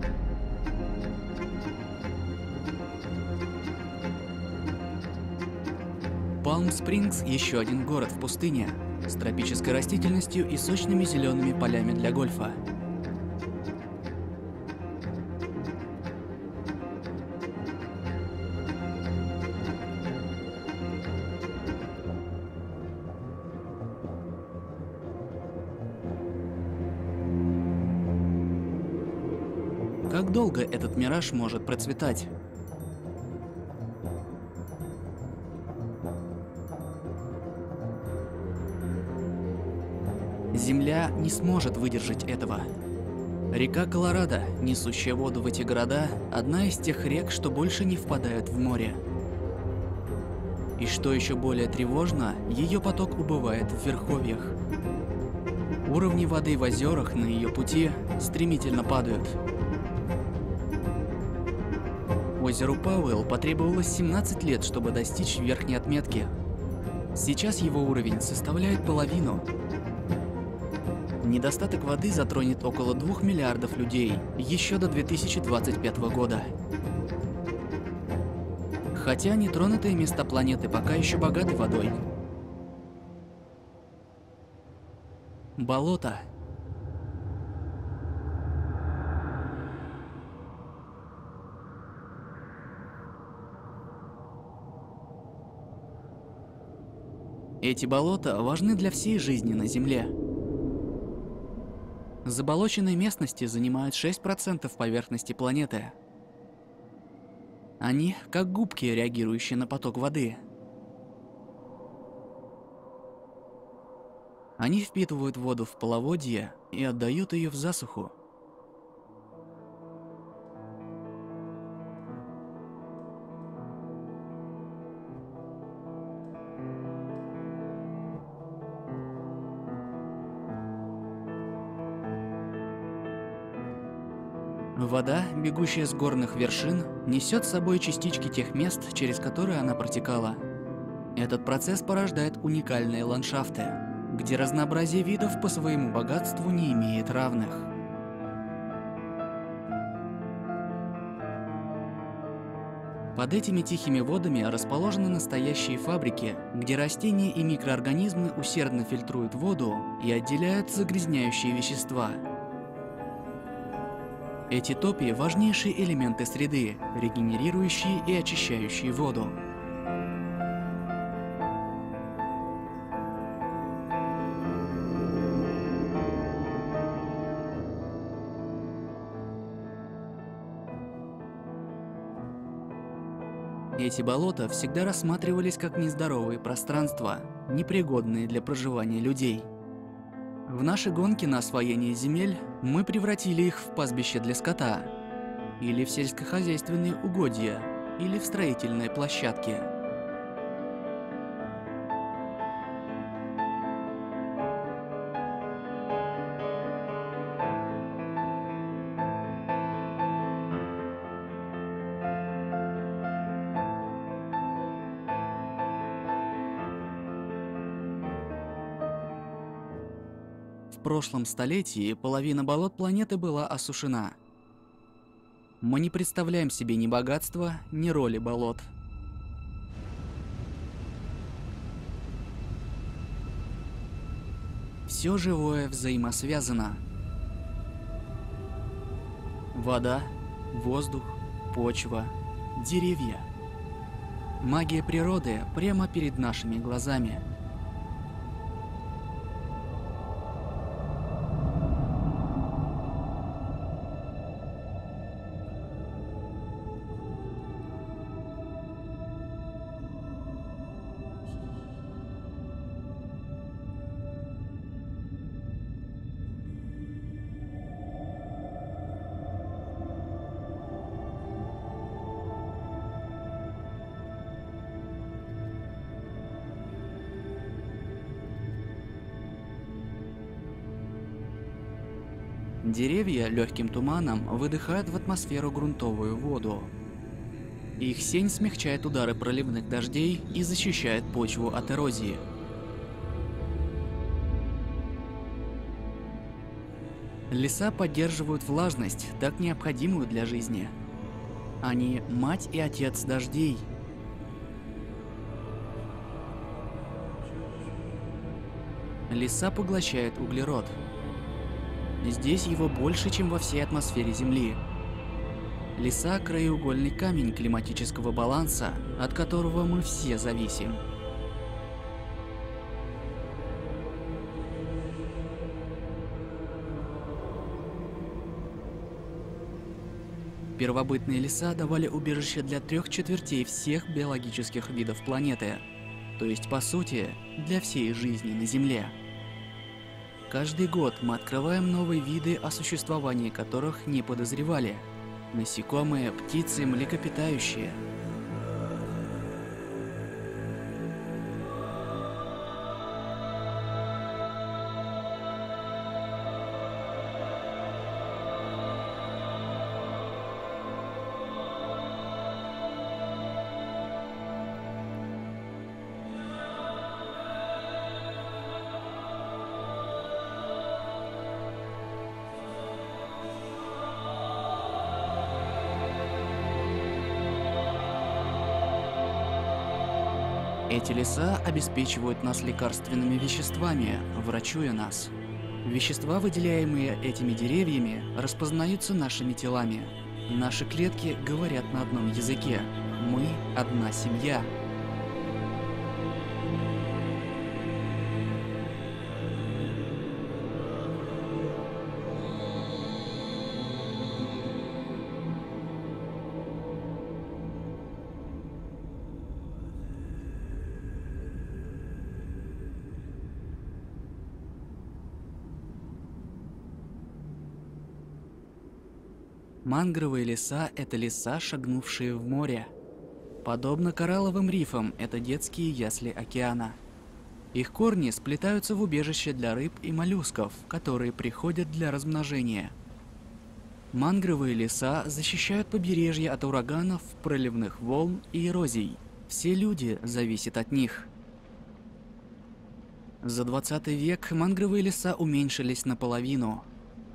Палм-Спрингс – еще один город в пустыне, с тропической растительностью и сочными зелеными полями для гольфа. Как долго этот мираж может процветать? Земля не сможет выдержать этого. Река Колорадо, несущая воду в эти города, одна из тех рек, что больше не впадают в море. И что еще более тревожно, ее поток убывает в верховьях. Уровни воды в озерах на ее пути стремительно падают. Озеру Пауэлл потребовалось семнадцать лет, чтобы достичь верхней отметки. Сейчас его уровень составляет половину. Недостаток воды затронет около двух миллиардов людей еще до две тысячи двадцать пятого года. Хотя нетронутые места планеты пока еще богаты водой. Болото. Эти болота важны для всей жизни на Земле. Заболоченные местности занимают шесть процентов поверхности планеты. Они как губки, реагирующие на поток воды. Они впитывают воду в половодье и отдают ее в засуху. Вода, бегущая с горных вершин, несет с собой частички тех мест, через которые она протекала. Этот процесс порождает уникальные ландшафты, где разнообразие видов по своему богатству не имеет равных. Под этими тихими водами расположены настоящие фабрики, где растения и микроорганизмы усердно фильтруют воду и отделяют загрязняющие вещества. Эти топи – важнейшие элементы среды, регенерирующие и очищающие воду. Эти болота всегда рассматривались как нездоровые пространства, непригодные для проживания людей. В нашей гонке на освоение земель мы превратили их в пастбище для скота. или в сельскохозяйственные угодья, или в строительные площадки. В прошлом столетии половина болот планеты была осушена. Мы не представляем себе ни богатства, ни роли болот. Все живое взаимосвязано. Вода, воздух, почва, деревья. Магия природы прямо перед нашими глазами. Деревья легким туманом выдыхают в атмосферу грунтовую воду. Их сень смягчает удары проливных дождей и защищает почву от эрозии. Леса поддерживают влажность, так необходимую для жизни. Они – мать и отец дождей. Леса поглощают углерод. Здесь его больше, чем во всей атмосфере Земли. Леса – краеугольный камень климатического баланса, от которого мы все зависим. Первобытные леса давали убежище для трех четвертей всех биологических видов планеты, то есть, по сути, для всей жизни на Земле. Каждый год мы открываем новые виды, о существовании которых не подозревали. Насекомые, птицы, млекопитающие. Эти леса обеспечивают нас лекарственными веществами, врачуя нас. Вещества, выделяемые этими деревьями, распознаются нашими телами. Наши клетки говорят на одном языке. Мы – одна семья. Мангровые леса – это леса, шагнувшие в море. Подобно коралловым рифам, это детские ясли океана. Их корни сплетаются в убежище для рыб и моллюсков, которые приходят для размножения. Мангровые леса защищают побережье от ураганов, проливных волн и эрозий. Все люди зависят от них. За двадцатый век мангровые леса уменьшились наполовину.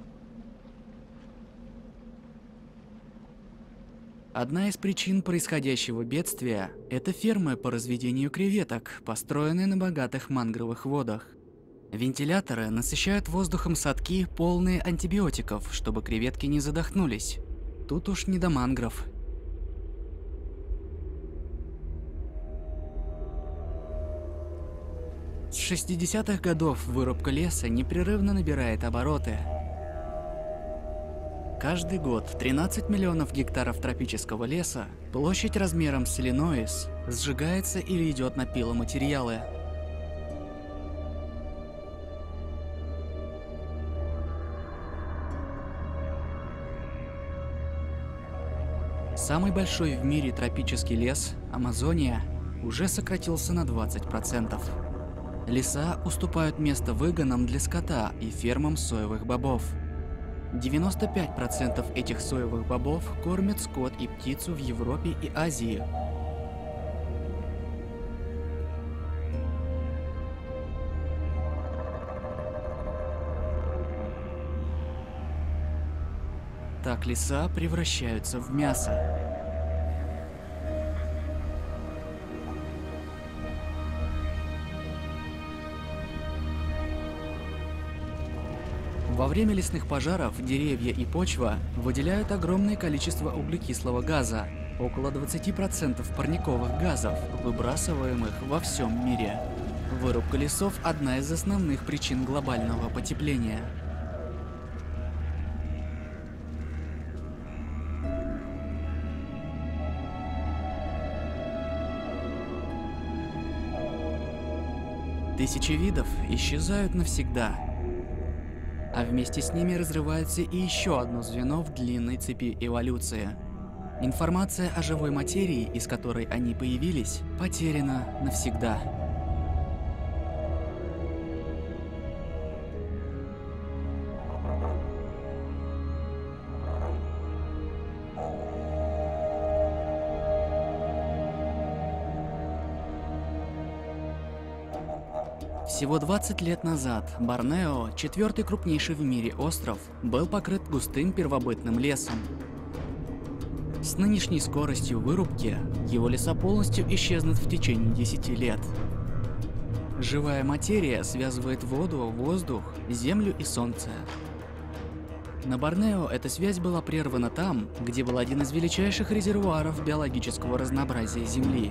Одна из причин происходящего бедствия – это фермы по разведению креветок, построенные на богатых мангровых водах. Вентиляторы насыщают воздухом садки, полные антибиотиков, чтобы креветки не задохнулись. Тут уж не до мангров. С шестидесятых годов вырубка леса непрерывно набирает обороты. Каждый год тринадцать миллионов гектаров тропического леса, площадь размером с Иллинойс, сжигается или идет на пиломатериалы. Самый большой в мире тропический лес, Амазония, уже сократился на двадцать процентов. Леса уступают место выгонам для скота и фермам соевых бобов. девяносто пять процентов этих соевых бобов кормят скот и птицу в Европе и Азии. Так леса превращаются в мясо. Во время лесных пожаров деревья и почва выделяют огромное количество углекислого газа, около двадцати процентов парниковых газов, выбрасываемых во всем мире. Вырубка лесов – одна из основных причин глобального потепления. Тысячи видов исчезают навсегда. А вместе с ними разрывается и еще одно звено в длинной цепи эволюции. Информация о живой материи, из которой они появились, потеряна навсегда. Всего двадцать лет назад Борнео, четвертый крупнейший в мире остров, был покрыт густым первобытным лесом. С нынешней скоростью вырубки его леса полностью исчезнут в течение десяти лет. Живая материя связывает воду, воздух, землю и солнце. На Борнео эта связь была прервана там, где был один из величайших резервуаров биологического разнообразия Земли.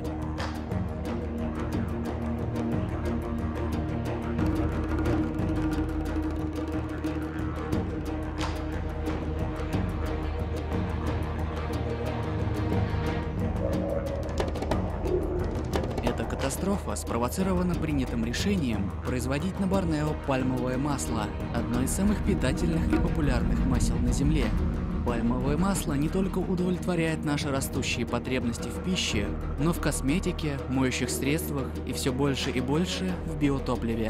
Катастрофа спровоцирована принятым решением производить на Борнео пальмовое масло, одно из самых питательных и популярных масел на Земле. Пальмовое масло не только удовлетворяет наши растущие потребности в пище, но в косметике, моющих средствах и все больше и больше в биотопливе.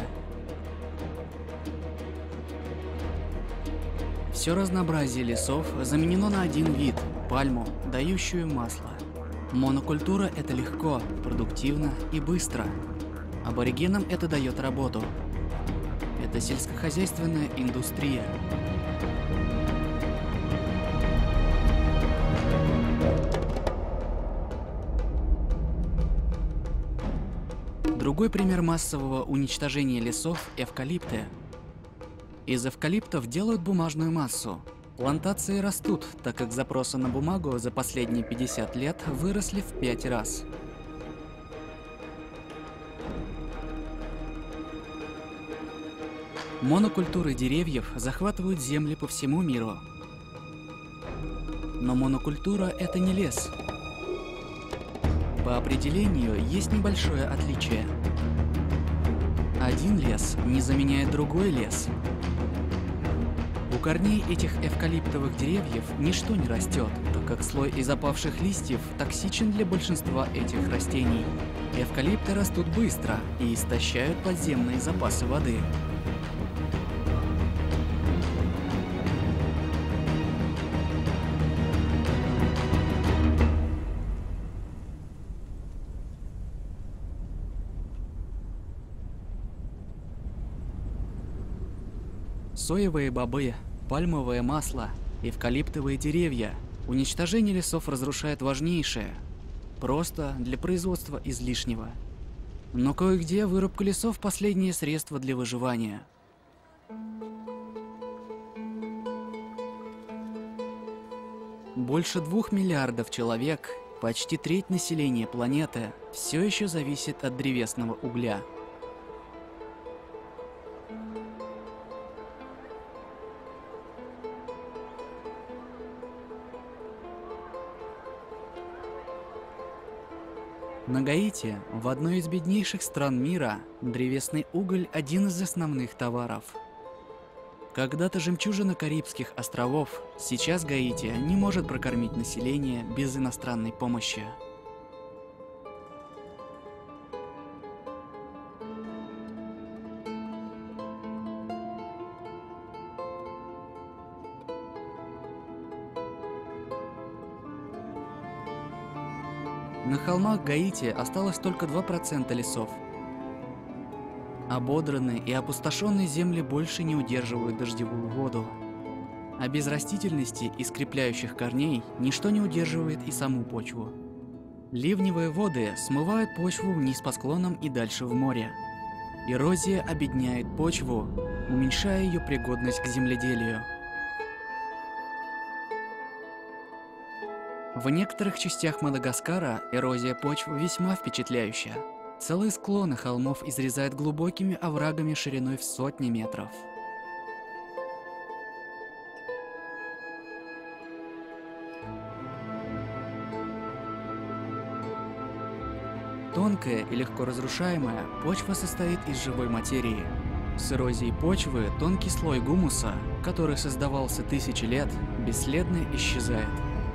Все разнообразие лесов заменено на один вид – пальму, дающую масло. Монокультура – это легко, продуктивно и быстро. Аборигенам это дает работу. Это сельскохозяйственная индустрия. Другой пример массового уничтожения лесов – эвкалипты. Из эвкалиптов делают бумажную массу. Плантации растут, так как запросы на бумагу за последние пятьдесят лет выросли в пять раз. Монокультуры деревьев захватывают земли по всему миру. Но монокультура – это не лес. По определению есть небольшое отличие. Один лес не заменяет другой лес. У корней этих эвкалиптовых деревьев ничто не растет, так как слой из опавших листьев токсичен для большинства этих растений. Эвкалипты растут быстро и истощают подземные запасы воды. Соевые бобы, пальмовое масло, эвкалиптовые деревья. Уничтожение лесов разрушает важнейшее, просто для производства излишнего. Но кое-где вырубка лесов – последнее средство для выживания. Больше двух миллиардов человек, почти треть населения планеты, все еще зависит от древесного угля. На Гаити, в одной из беднейших стран мира, древесный уголь – один из основных товаров. Когда-то жемчужина Карибских островов, сейчас Гаити не может прокормить население без иностранной помощи. На холмах Гаити осталось только два процента лесов. Ободранные и опустошенные земли больше не удерживают дождевую воду. А без растительности и скрепляющих корней ничто не удерживает и саму почву. Ливневые воды смывают почву вниз по склонам и дальше в море. Эрозия обедняет почву, уменьшая ее пригодность к земледелию. В некоторых частях Мадагаскара эрозия почвы весьма впечатляющая. Целые склоны холмов изрезают глубокими оврагами шириной в сотни метров. Тонкая и легко разрушаемая почва состоит из живой материи. С эрозией почвы тонкий слой гумуса, который создавался тысячи лет, бесследно исчезает.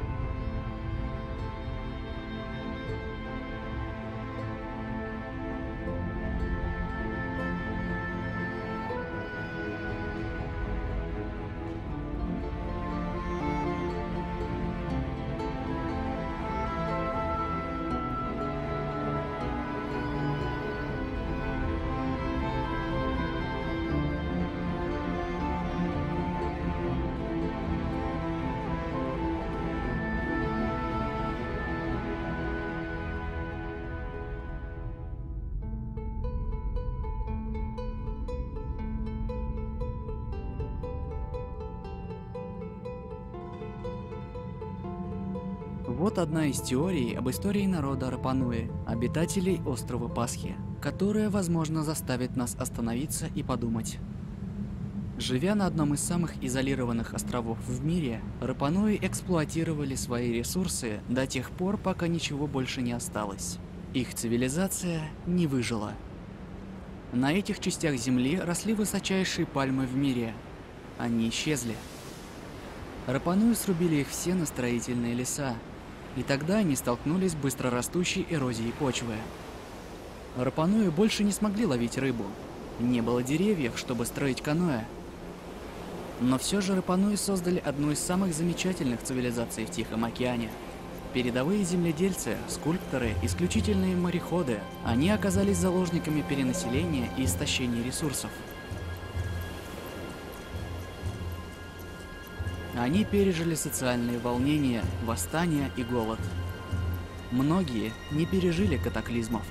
Вот одна из теорий об истории народа Рапануи, обитателей острова Пасхи, которая, возможно, заставит нас остановиться и подумать. Живя на одном из самых изолированных островов в мире, Рапануи эксплуатировали свои ресурсы до тех пор, пока ничего больше не осталось. Их цивилизация не выжила. На этих частях земли росли высочайшие пальмы в мире. Они исчезли. Рапануи срубили их все на строительные леса, и тогда они столкнулись с быстрорастущей эрозией почвы. Рапануи больше не смогли ловить рыбу. Не было деревьев, чтобы строить каноэ. Но все же Рапануи создали одну из самых замечательных цивилизаций в Тихом океане. Передовые земледельцы, скульпторы, исключительные мореходы, они оказались заложниками перенаселения и истощения ресурсов. Они пережили социальные волнения, восстания и голод. Многие не пережили катаклизмов.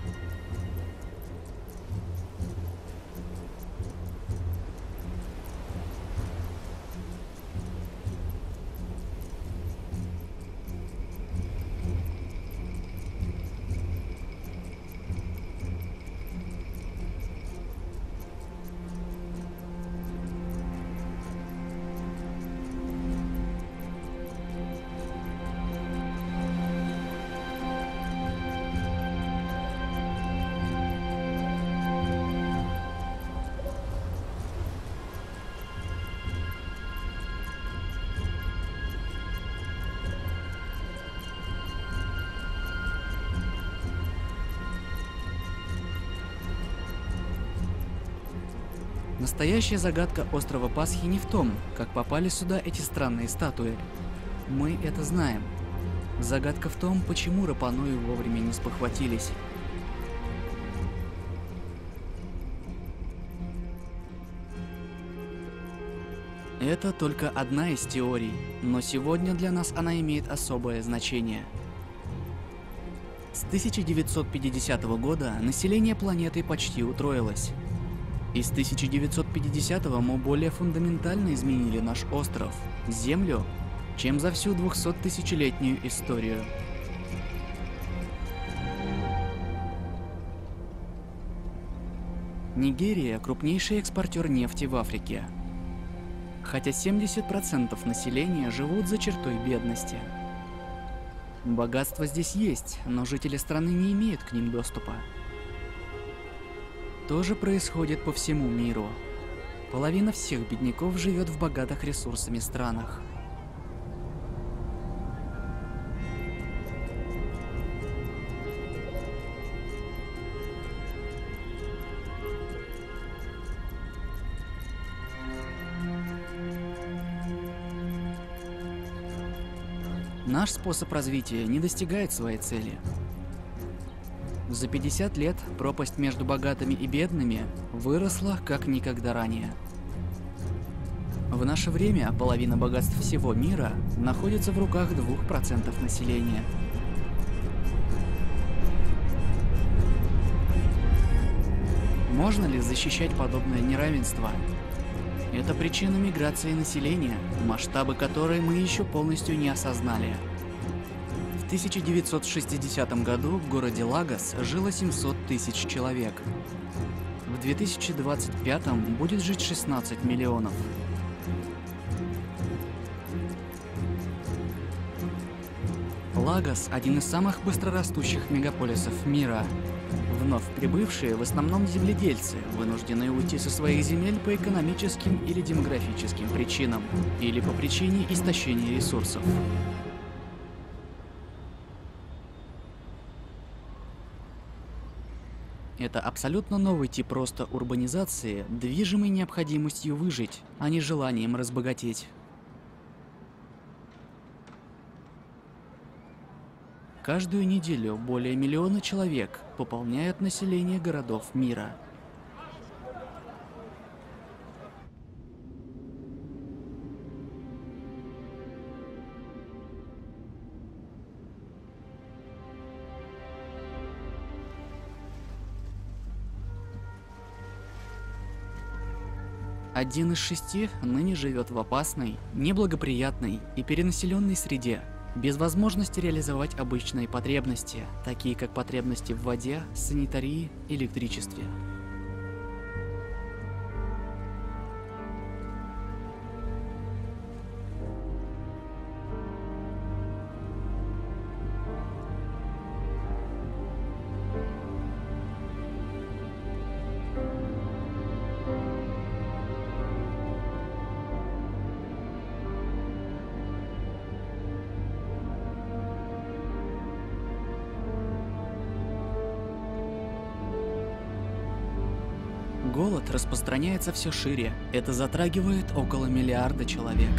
Настоящая загадка острова Пасхи не в том, как попали сюда эти странные статуи. Мы это знаем. Загадка в том, почему Рапануи вовремя не спохватились. Это только одна из теорий, но сегодня для нас она имеет особое значение. С тысяча девятьсот пятидесятого года население планеты почти утроилось. И с тысяча девятьсот пятидесятого мы более фундаментально изменили наш остров, Землю, чем за всю двухсоттысячелетнюю историю. Нигерия – крупнейший экспортер нефти в Африке. Хотя семьдесят процентов населения живут за чертой бедности. Богатство здесь есть, но жители страны не имеют к ним доступа. То же происходит по всему миру. половина всех бедняков живет в богатых ресурсами странах. Наш способ развития не достигает своей цели. За пятьдесят лет пропасть между богатыми и бедными выросла как никогда ранее. В наше время половина богатств всего мира находится в руках двух процентов населения. Можно ли защищать подобное неравенство? Это причина миграции населения, масштабы которой мы еще полностью не осознали. В тысяча девятьсот шестидесятом году в городе Лагос жило семьсот тысяч человек. В две тысячи двадцать пятом будет жить шестнадцать миллионов. Лагос – один из самых быстрорастущих мегаполисов мира. Вновь прибывшие в основном земледельцы, вынуждены уйти со своих земель по экономическим или демографическим причинам, или по причине истощения ресурсов. Это абсолютно новый тип роста урбанизации, движимый необходимостью выжить, а не желанием разбогатеть. Каждую неделю более миллиона человек пополняют население городов мира. Один из шести ныне живет в опасной, неблагоприятной и перенаселенной среде, без возможности реализовать обычные потребности, такие как потребности в воде, санитарии, электричестве. Голод распространяется все шире. Это затрагивает около миллиарда человек.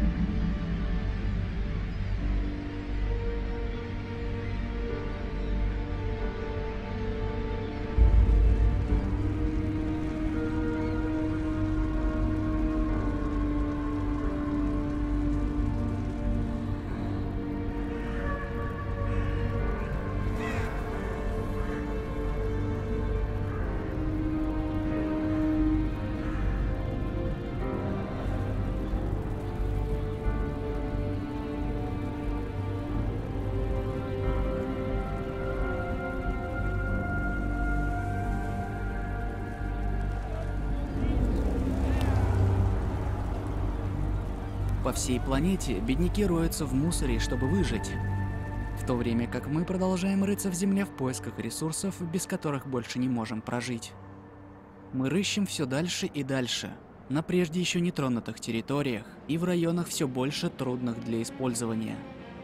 По всей планете бедняки роются в мусоре, чтобы выжить, в то время как мы продолжаем рыться в земле в поисках ресурсов, без которых больше не можем прожить. Мы рыщем все дальше и дальше, на прежде еще не тронутых территориях и в районах все больше трудных для использования.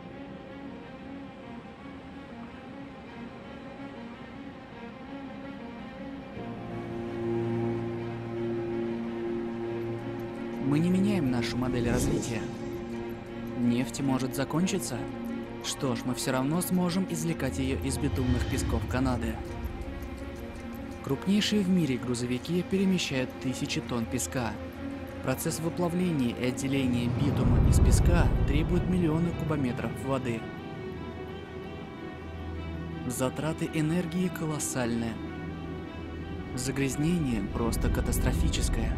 Мы не меняем нашу модель развития. Нефть может закончиться. Что ж, мы все равно сможем извлекать ее из битумных песков Канады. Крупнейшие в мире грузовики перемещают тысячи тонн песка. Процесс выплавления и отделения битума из песка требует миллионы кубометров воды. Затраты энергии колоссальные. Загрязнение просто катастрофическое.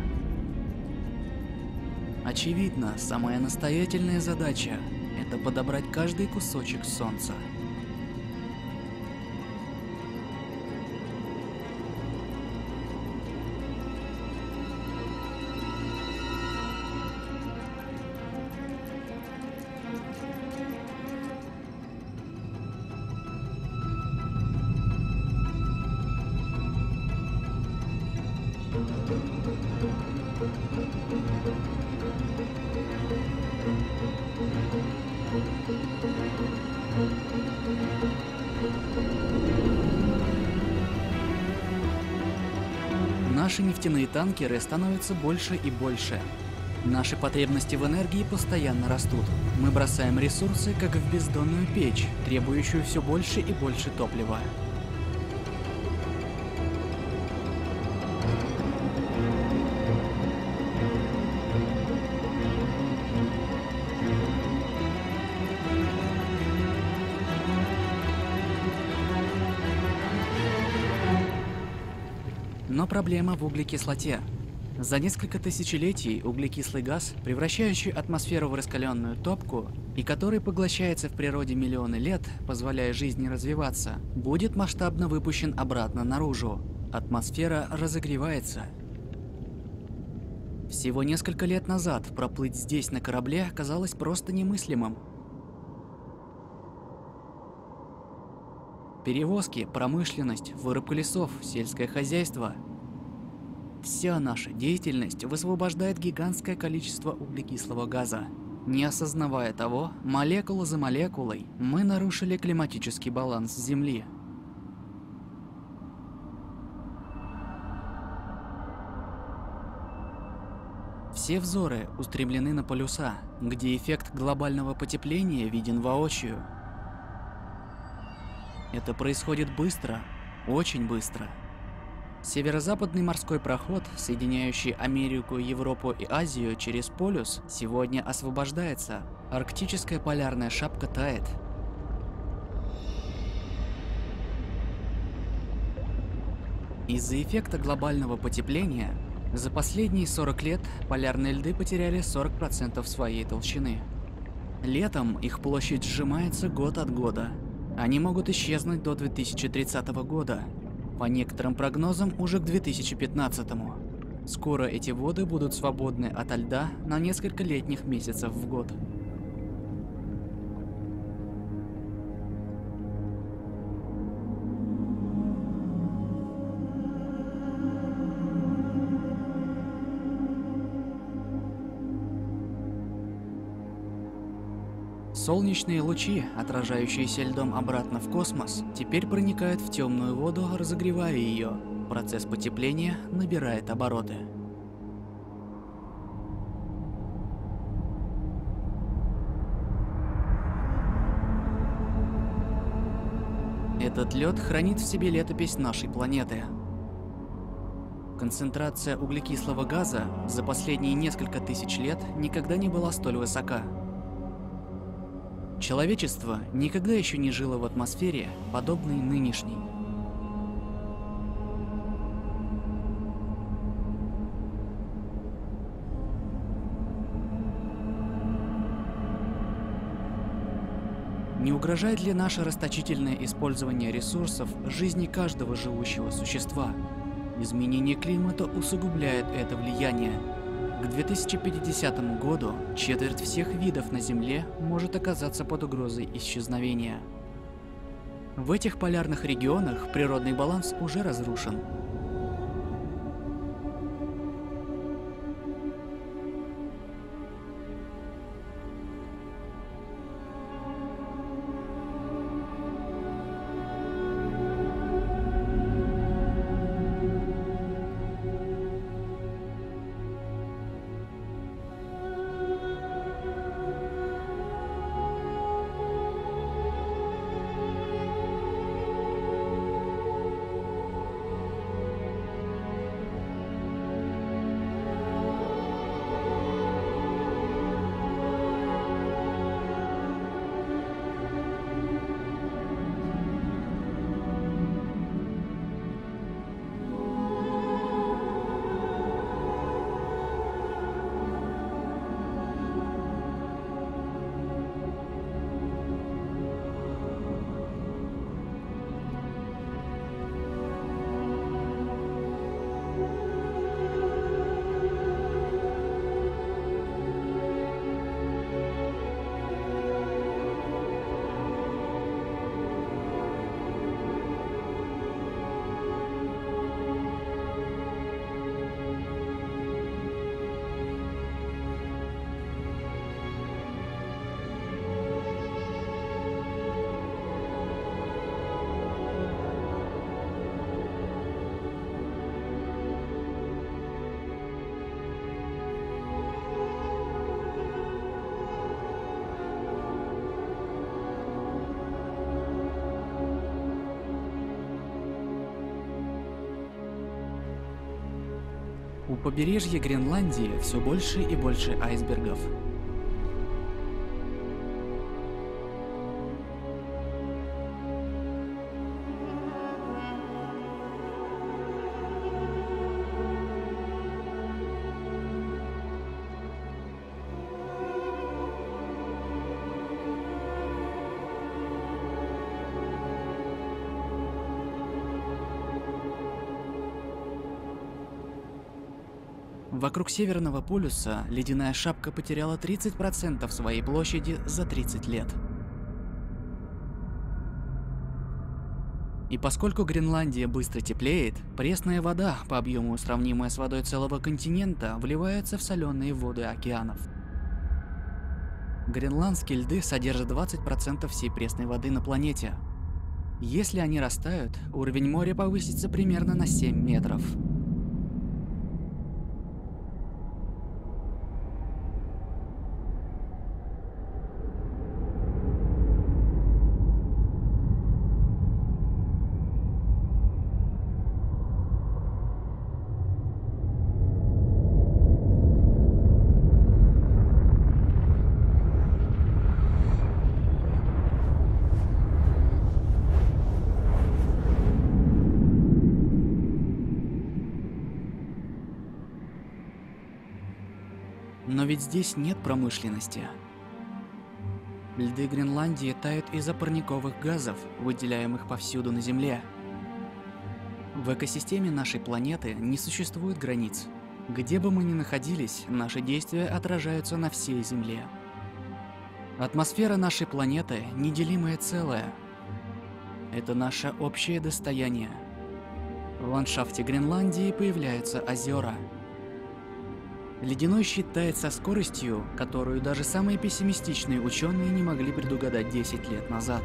Очевидно, самая настоятельная задача – это подобрать каждый кусочек солнца. Наши нефтяные танкеры становятся больше и больше. Наши потребности в энергии постоянно растут. Мы бросаем ресурсы, как в бездонную печь, требующую все больше и больше топлива. Но проблема в углекислоте. За несколько тысячелетий углекислый газ, превращающий атмосферу в раскаленную топку и который поглощается в природе миллионы лет, позволяя жизни развиваться, будет масштабно выпущен обратно наружу. Атмосфера разогревается. Всего несколько лет назад проплыть здесь на корабле казалось просто немыслимым. Перевозки, промышленность, вырубка лесов, сельское хозяйство. Вся наша деятельность высвобождает гигантское количество углекислого газа. Не осознавая того, молекула за молекулой, мы нарушили климатический баланс Земли. Все взоры устремлены на полюса, где эффект глобального потепления виден воочию. Это происходит быстро, очень быстро. Северо-западный морской проход, соединяющий Америку, Европу и Азию через полюс, сегодня освобождается. Арктическая полярная шапка тает. Из-за эффекта глобального потепления за последние сорок лет полярные льды потеряли сорок процентов своей толщины. Летом их площадь сжимается год от года. Они могут исчезнуть до две тысячи тридцатого года. По некоторым прогнозам, уже к две тысячи пятнадцатому. Скоро эти воды будут свободны ото льда на несколько летних месяцев в год. Солнечные лучи, отражающиеся льдом обратно в космос, теперь проникают в темную воду, разогревая ее. Процесс потепления набирает обороты. Этот лед хранит в себе летопись нашей планеты. Концентрация углекислого газа за последние несколько тысяч лет никогда не была столь высока. Человечество никогда еще не жило в атмосфере, подобной нынешней. Не угрожает ли наше расточительное использование ресурсов жизни каждого живущего существа? Изменение климата усугубляет это влияние. К две тысячи пятидесятому году четверть всех видов на Земле может оказаться под угрозой исчезновения. В этих полярных регионах природный баланс уже разрушен. У побережья Гренландии все больше и больше айсбергов. Вокруг Северного полюса ледяная шапка потеряла тридцать процентов своей площади за тридцать лет. И поскольку Гренландия быстро теплеет, пресная вода, по объему сравнимая с водой целого континента, вливается в соленые воды океанов. Гренландские льды содержат двадцать процентов всей пресной воды на планете. Если они растают, уровень моря повысится примерно на семь метров. Но ведь здесь нет промышленности. Льды Гренландии тают из-за парниковых газов, выделяемых повсюду на Земле. В экосистеме нашей планеты не существует границ. Где бы мы ни находились, наши действия отражаются на всей Земле. Атмосфера нашей планеты – неделимое целое. Это наше общее достояние. В ландшафте Гренландии появляются озера. Ледяной щит тает со скоростью, которую даже самые пессимистичные ученые не могли предугадать десять лет назад.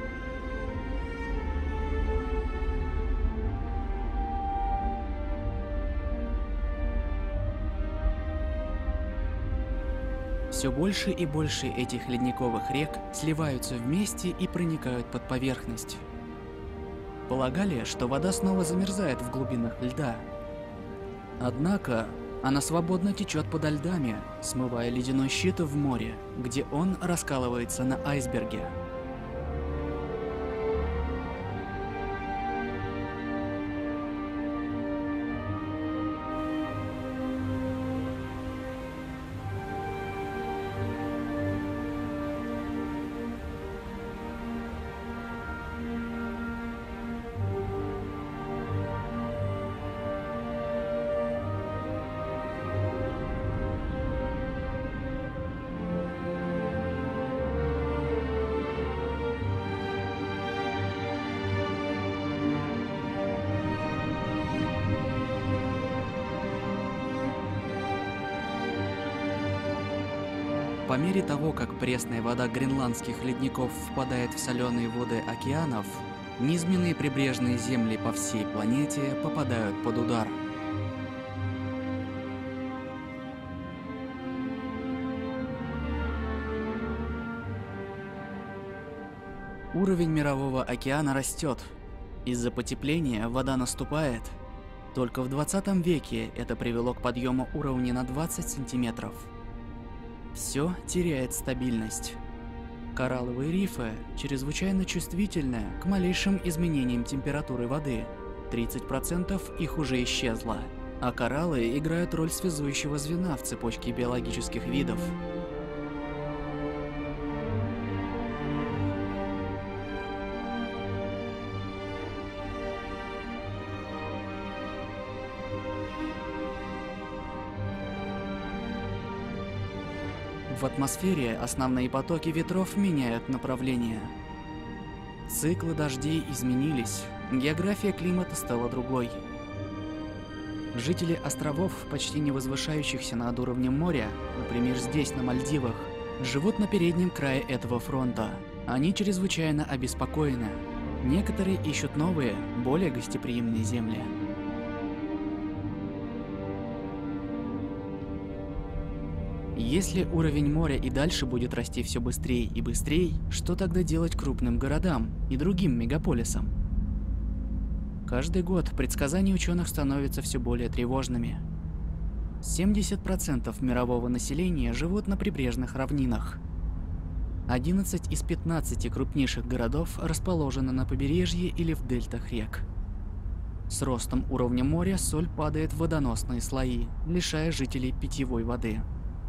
Все больше и больше этих ледниковых рек сливаются вместе и проникают под поверхность. Полагали, что вода снова замерзает в глубинах льда. Однако она свободно течет подо льдами, смывая ледяной щит в море, где он раскалывается на айсберге. По мере того, как пресная вода гренландских ледников впадает в соленые воды океанов, низменные прибрежные земли по всей планете попадают под удар. Уровень мирового океана растет. Из-за потепления вода наступает. Только в двадцатом веке это привело к подъему уровня на двадцать сантиметров. Все теряет стабильность. Коралловые рифы чрезвычайно чувствительны к малейшим изменениям температуры воды. тридцать процентов их уже исчезло. А кораллы играют роль связующего звена в цепочке биологических видов. В атмосфере основные потоки ветров меняют направление. Циклы дождей изменились, география климата стала другой. Жители островов, почти не возвышающихся над уровнем моря, например, здесь, на Мальдивах, живут на переднем крае этого фронта. Они чрезвычайно обеспокоены. Некоторые ищут новые, более гостеприимные земли. Если уровень моря и дальше будет расти все быстрее и быстрее, что тогда делать крупным городам и другим мегаполисам? Каждый год предсказания ученых становятся все более тревожными. семьдесят процентов мирового населения живут на прибрежных равнинах. одиннадцать из пятнадцати крупнейших городов расположены на побережье или в дельтах рек. С ростом уровня моря соль падает в водоносные слои, лишая жителей питьевой воды.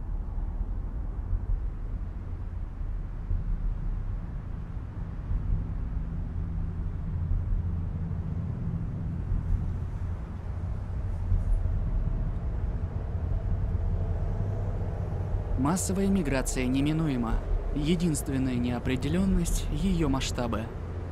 Массовая миграция неминуема. Единственная неопределенность – ее масштабы.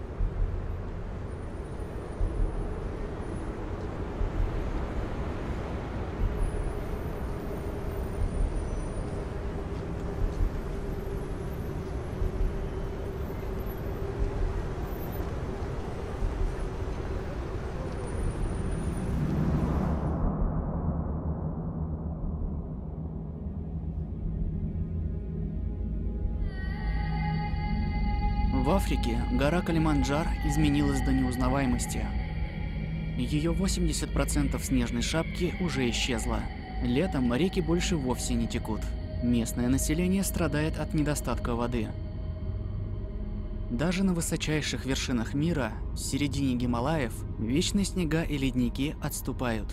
В Африке гора Килиманджаро изменилась до неузнаваемости. Ее восемьдесят процентов снежной шапки уже исчезло. Летом реки больше вовсе не текут. Местное население страдает от недостатка воды. Даже на высочайших вершинах мира, в середине Гималаев, вечные снега и ледники отступают.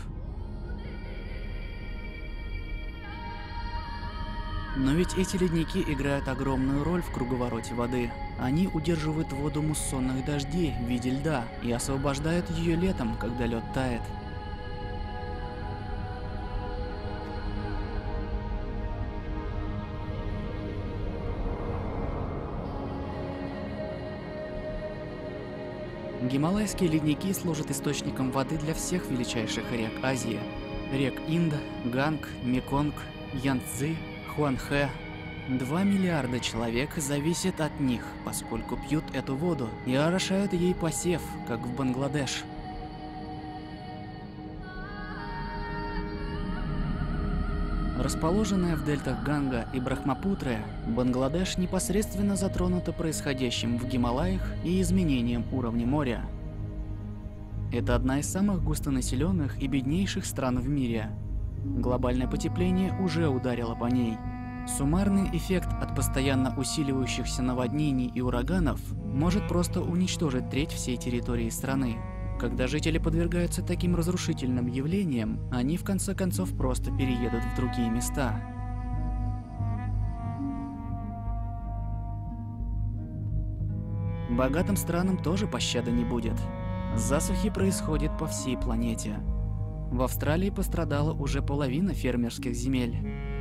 Но ведь эти ледники играют огромную роль в круговороте воды. Они удерживают воду муссонных дождей в виде льда и освобождают ее летом, когда лед тает. Гималайские ледники служат источником воды для всех величайших рек Азии. Рек Инд, Ганг, Меконг, Янцзы, Хуанхэ. Два миллиарда человек зависят от них, поскольку пьют эту воду и орошают ей посев, как в Бангладеш. Расположенная в дельтах Ганга и Брахмапутры, Бангладеш непосредственно затронута происходящим в Гималаях и изменением уровня моря. Это одна из самых густонаселенных и беднейших стран в мире. Глобальное потепление уже ударило по ней. Суммарный эффект от постоянно усиливающихся наводнений и ураганов может просто уничтожить треть всей территории страны. Когда жители подвергаются таким разрушительным явлениям, они в конце концов просто переедут в другие места. Богатым странам тоже пощады не будет. Засухи происходят по всей планете. В Австралии пострадала уже половина фермерских земель.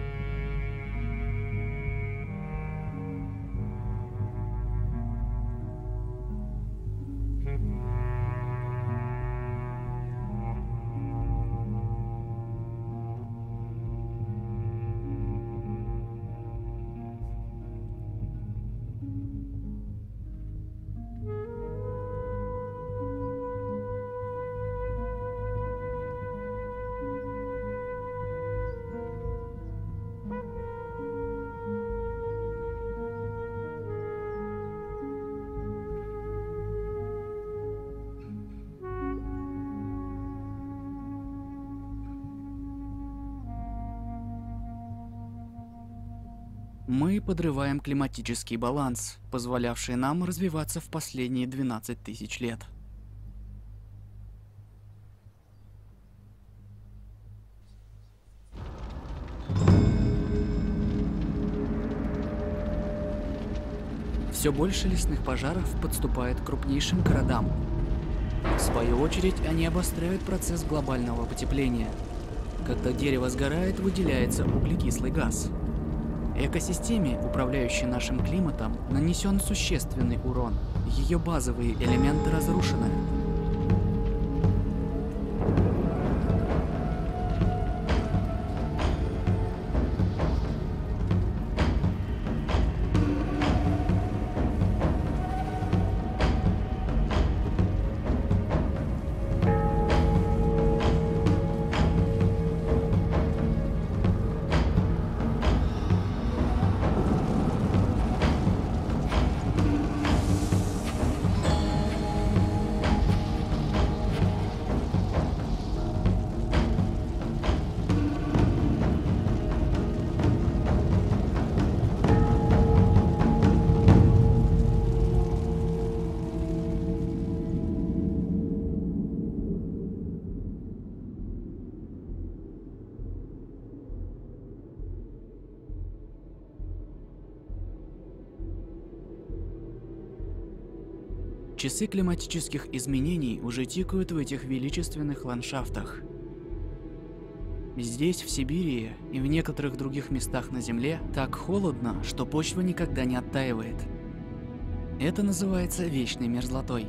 Мы подрываем климатический баланс, позволявший нам развиваться в последние двенадцать тысяч лет. Все больше лесных пожаров подступает к крупнейшим городам. В свою очередь, они обостряют процесс глобального потепления. Когда дерево сгорает, выделяется углекислый газ. Экосистеме, управляющей нашим климатом, нанесен существенный урон. Ее базовые элементы разрушены. Часы климатических изменений уже тикают в этих величественных ландшафтах. Здесь, в Сибири и в некоторых других местах на Земле, так холодно, что почва никогда не оттаивает. Это называется вечной мерзлотой.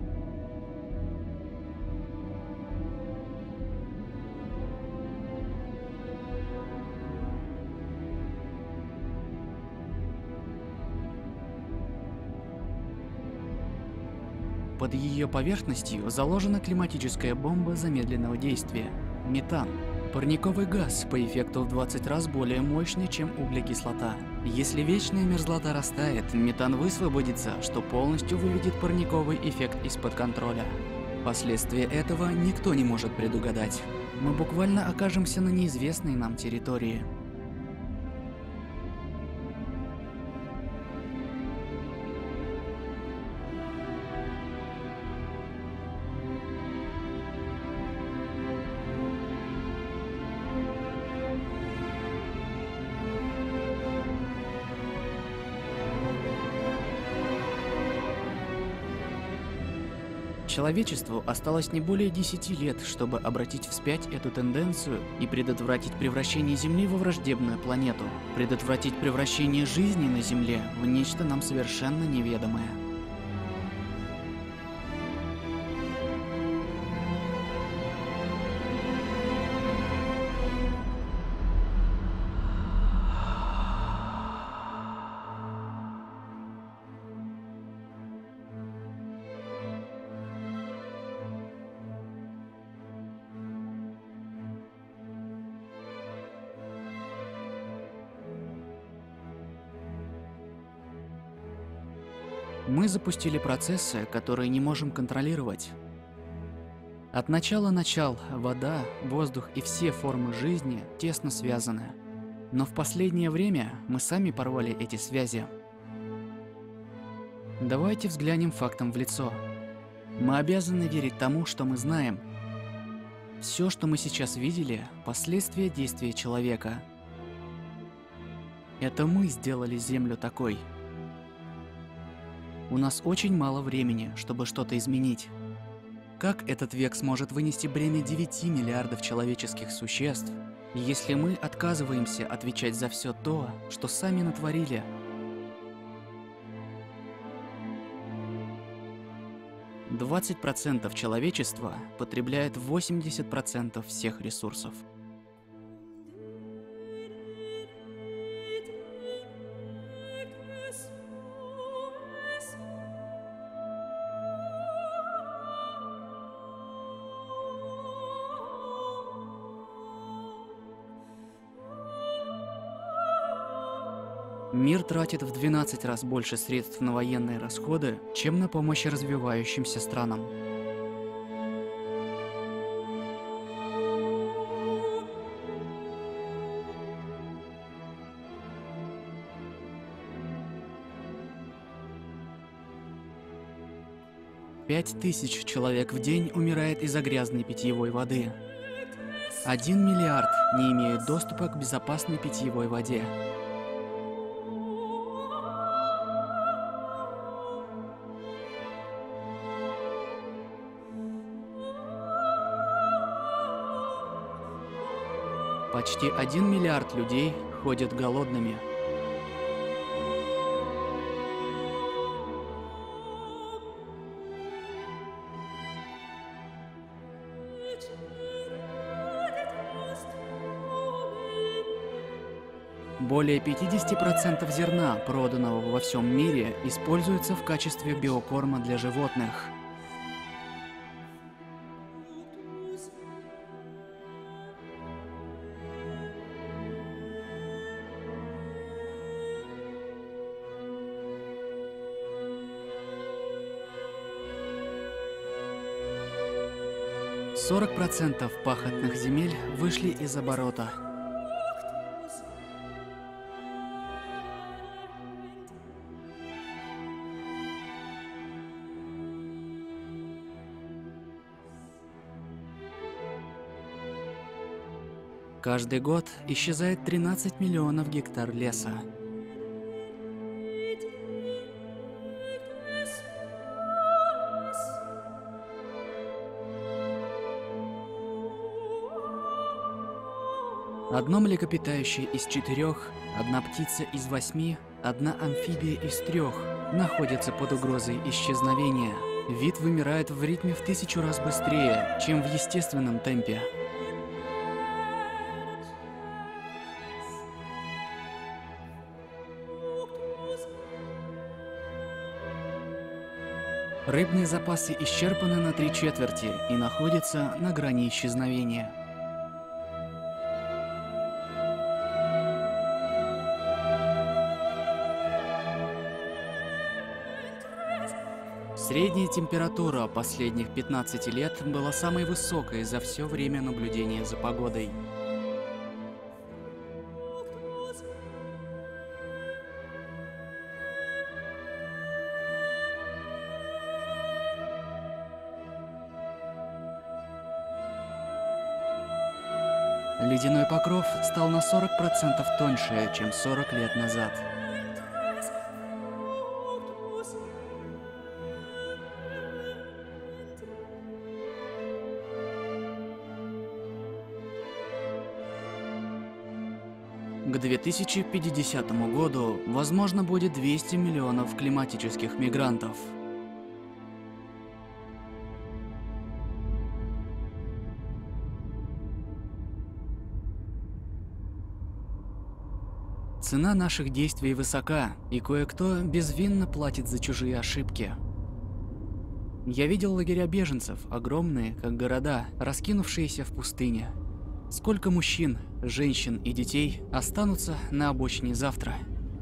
Под ее поверхностью заложена климатическая бомба замедленного действия – метан. Парниковый газ по эффекту в двадцать раз более мощный, чем углекислота. Если вечная мерзлота растает, метан высвободится, что полностью выведет парниковый эффект из-под контроля. Последствия этого никто не может предугадать. Мы буквально окажемся на неизвестной нам территории. Человечеству осталось не более десяти лет, чтобы обратить вспять эту тенденцию и предотвратить превращение Земли во враждебную планету, предотвратить превращение жизни на Земле в нечто нам совершенно неведомое. Мы запустили процессы, которые не можем контролировать. От начала начал вода, воздух и все формы жизни тесно связаны. Но в последнее время мы сами порвали эти связи. Давайте взглянем фактам в лицо. Мы обязаны верить тому, что мы знаем. Все, что мы сейчас видели, последствия действия человека. Это мы сделали Землю такой. У нас очень мало времени, чтобы что-то изменить. Как этот век сможет вынести бремя девяти миллиардов человеческих существ, если мы отказываемся отвечать за все то, что сами натворили? двадцать процентов человечества потребляет восемьдесят процентов всех ресурсов. Мир тратит в двенадцать раз больше средств на военные расходы, чем на помощь развивающимся странам. Пять тысяч человек в день умирает из-за грязной питьевой воды. Один миллиард не имеют доступа к безопасной питьевой воде. Почти один миллиард людей ходят голодными. Более пятидесяти процентов зерна, проданного во всем мире, используется в качестве биокорма для животных. сорок процентов пахотных земель вышли из оборота. Каждый год исчезает тринадцать миллионов гектар леса. Одно млекопитающее из четырех, одна птица из восьми, одна амфибия из трех находятся под угрозой исчезновения. Вид вымирает в ритме в тысячу раз быстрее, чем в естественном темпе. Рыбные запасы исчерпаны на три четверти и находятся на грани исчезновения. Средняя температура последних пятнадцати лет была самой высокой за все время наблюдения за погодой. Ледяной покров стал на сорок процентов тоньше, чем сорок лет назад. К две тысячи пятидесятому году, возможно, будет двести миллионов климатических мигрантов. Цена наших действий высока, и кое-кто безвинно платит за чужие ошибки. Я видел лагеря беженцев, огромные, как города, раскинувшиеся в пустыне. Сколько мужчин, женщин и детей останутся на обочине завтра?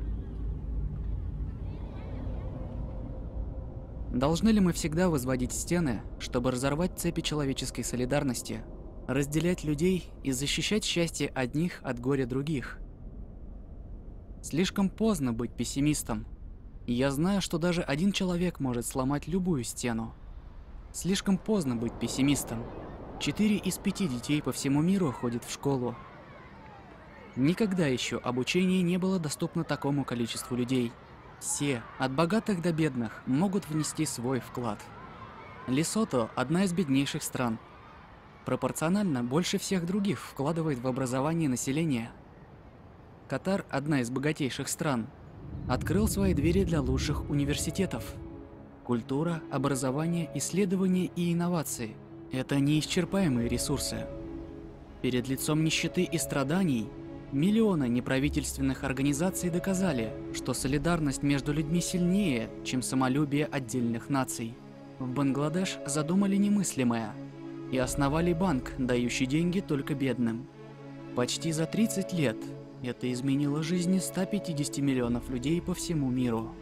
Должны ли мы всегда возводить стены, чтобы разорвать цепи человеческой солидарности, разделять людей и защищать счастье одних от горя других? Слишком поздно быть пессимистом. Я знаю, что даже один человек может сломать любую стену. Слишком поздно быть пессимистом. Четыре из пяти детей по всему миру ходят в школу. Никогда еще обучение не было доступно такому количеству людей. Все, от богатых до бедных, могут внести свой вклад. Лесото – одна из беднейших стран. Пропорционально больше всех других вкладывает в образование населения. Катар – одна из богатейших стран. Открыл свои двери для лучших университетов. Культура, образование, исследования и инновации – это неисчерпаемые ресурсы. Перед лицом нищеты и страданий миллионы неправительственных организаций доказали, что солидарность между людьми сильнее, чем самолюбие отдельных наций. В Бангладеш задумали немыслимое и основали банк, дающий деньги только бедным. Почти за тридцать лет это изменило жизни ста пятидесяти миллионов людей по всему миру.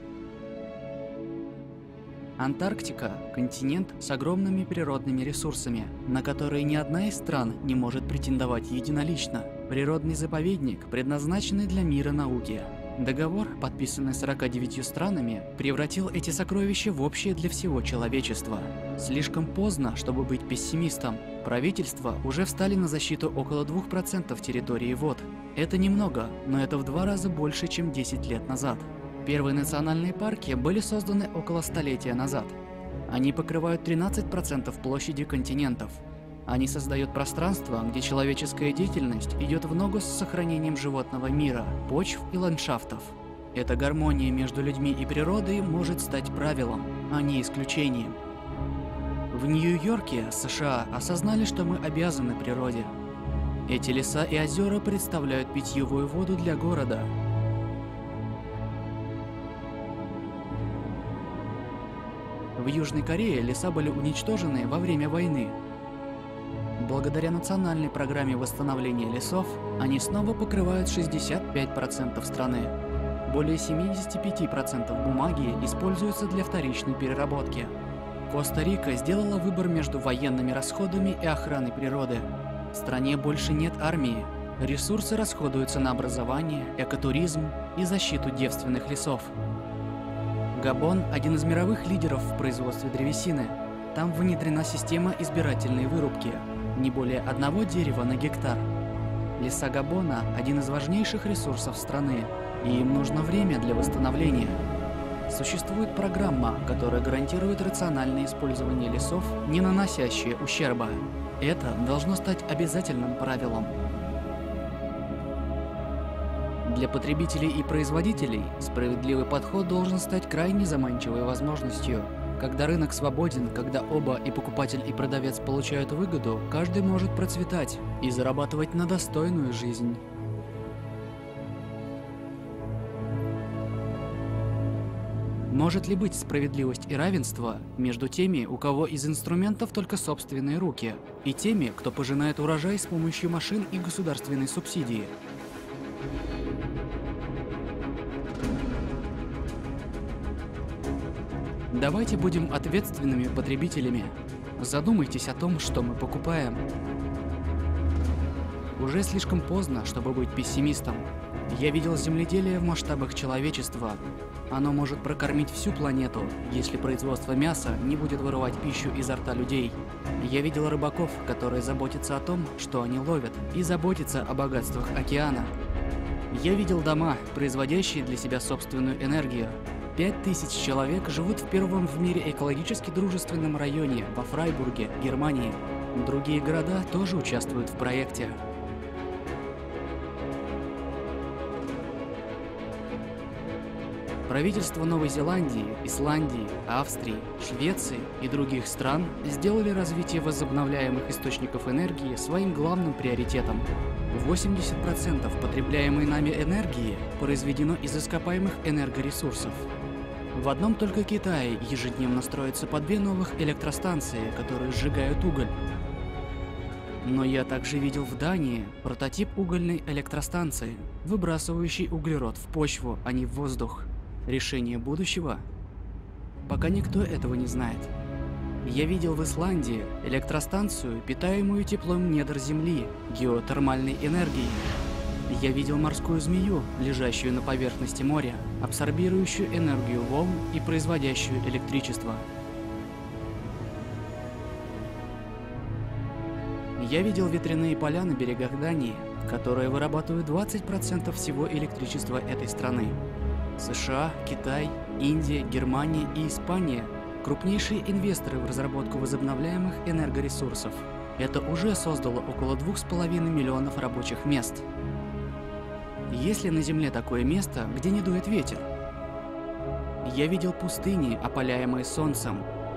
Антарктика – континент с огромными природными ресурсами, на которые ни одна из стран не может претендовать единолично. Природный заповедник, предназначенный для мира науки. Договор, подписанный сороками девятью странами, превратил эти сокровища в общее для всего человечества. Слишком поздно, чтобы быть пессимистом. Правительства уже встали на защиту около двух процентов территории вод. Это немного, но это в два раза больше, чем десять лет назад. Первые национальные парки были созданы около столетия назад. Они покрывают тринадцать процентов площади континентов. Они создают пространство, где человеческая деятельность идет в ногу с сохранением животного мира, почв и ландшафтов. Эта гармония между людьми и природой может стать правилом, а не исключением. В Нью-Йорке, США, осознали, что мы обязаны природе. Эти леса и озера представляют питьевую воду для города. В Южной Корее леса были уничтожены во время войны. Благодаря национальной программе восстановления лесов, они снова покрывают шестьдесят пять процентов страны. Более семидесяти пяти процентов бумаги используются для вторичной переработки. Коста-Рика сделала выбор между военными расходами и охраной природы. В стране больше нет армии. Ресурсы расходуются на образование, экотуризм и защиту девственных лесов. Габон – один из мировых лидеров в производстве древесины. Там внедрена система избирательной вырубки. Не более одного дерева на гектар. Леса Габона – один из важнейших ресурсов страны, и им нужно время для восстановления. Существует программа, которая гарантирует рациональное использование лесов, не наносящее ущерба. Это должно стать обязательным правилом. Для потребителей и производителей справедливый подход должен стать крайне заманчивой возможностью. Когда рынок свободен, когда оба, и покупатель, и продавец, получают выгоду, каждый может процветать и зарабатывать на достойную жизнь. Может ли быть справедливость и равенство между теми, у кого из инструментов только собственные руки, и теми, кто пожинает урожай с помощью машин и государственной субсидии? Давайте будем ответственными потребителями. Задумайтесь о том, что мы покупаем. Уже слишком поздно, чтобы быть пессимистом. Я видел земледелие в масштабах человечества. Оно может прокормить всю планету, если производство мяса не будет вырывать пищу изо рта людей. Я видел рыбаков, которые заботятся о том, что они ловят, и заботятся о богатствах океана. Я видел дома, производящие для себя собственную энергию. Пять тысяч человек живут в первом в мире экологически дружественном районе во Фрайбурге, Германии. Другие города тоже участвуют в проекте. Правительства Новой Зеландии, Исландии, Австрии, Швеции и других стран сделали развитие возобновляемых источников энергии своим главным приоритетом. восемьдесят процентов потребляемой нами энергии произведено из ископаемых энергоресурсов. В одном только Китае ежедневно строятся по две новых электростанции, которые сжигают уголь. Но я также видел в Дании прототип угольной электростанции, выбрасывающей углерод в почву, а не в воздух. Решение будущего? Пока никто этого не знает. Я видел в Исландии электростанцию, питаемую теплом недр земли, геотермальной энергией. Я видел морскую змею, лежащую на поверхности моря, абсорбирующую энергию волн и производящую электричество. Я видел ветряные поля на берегах Дании, которые вырабатывают двадцать процентов всего электричества этой страны. США, Китай, Индия, Германия и Испания – крупнейшие инвесторы в разработку возобновляемых энергоресурсов. Это уже создало около двух с половиной миллионов рабочих мест. Есть ли на Земле такое место, где не дует ветер? Я видел пустыни, опаляемые солнцем.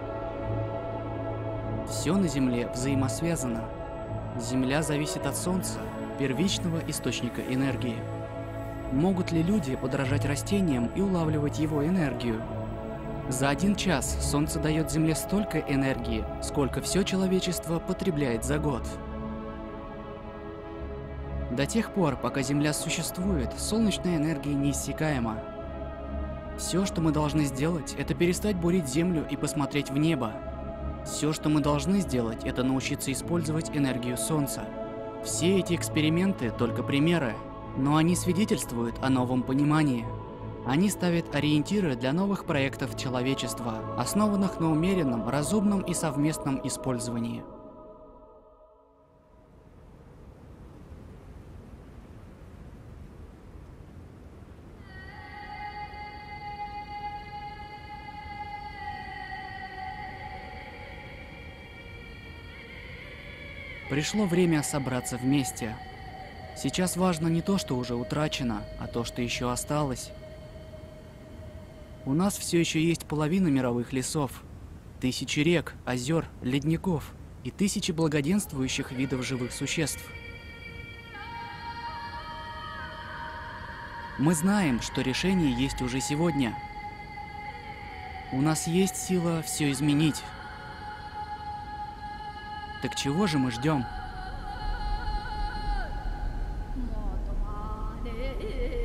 Все на Земле взаимосвязано. Земля зависит от Солнца, первичного источника энергии. Могут ли люди подражать растениям и улавливать его энергию? За один час Солнце дает Земле столько энергии, сколько все человечество потребляет за год. До тех пор, пока Земля существует, солнечная энергия неиссякаема. Все, что мы должны сделать, это перестать бурить Землю и посмотреть в небо. Все, что мы должны сделать, это научиться использовать энергию Солнца. Все эти эксперименты – только примеры. Но они свидетельствуют о новом понимании. Они ставят ориентиры для новых проектов человечества, основанных на умеренном, разумном и совместном использовании. Пришло время собраться вместе. Сейчас важно не то, что уже утрачено, а то, что еще осталось. У нас все еще есть половина мировых лесов, тысячи рек, озер, ледников и тысячи благоденствующих видов живых существ. Мы знаем, что решение есть уже сегодня. У нас есть сила все изменить. Так чего же мы ждем? Motomane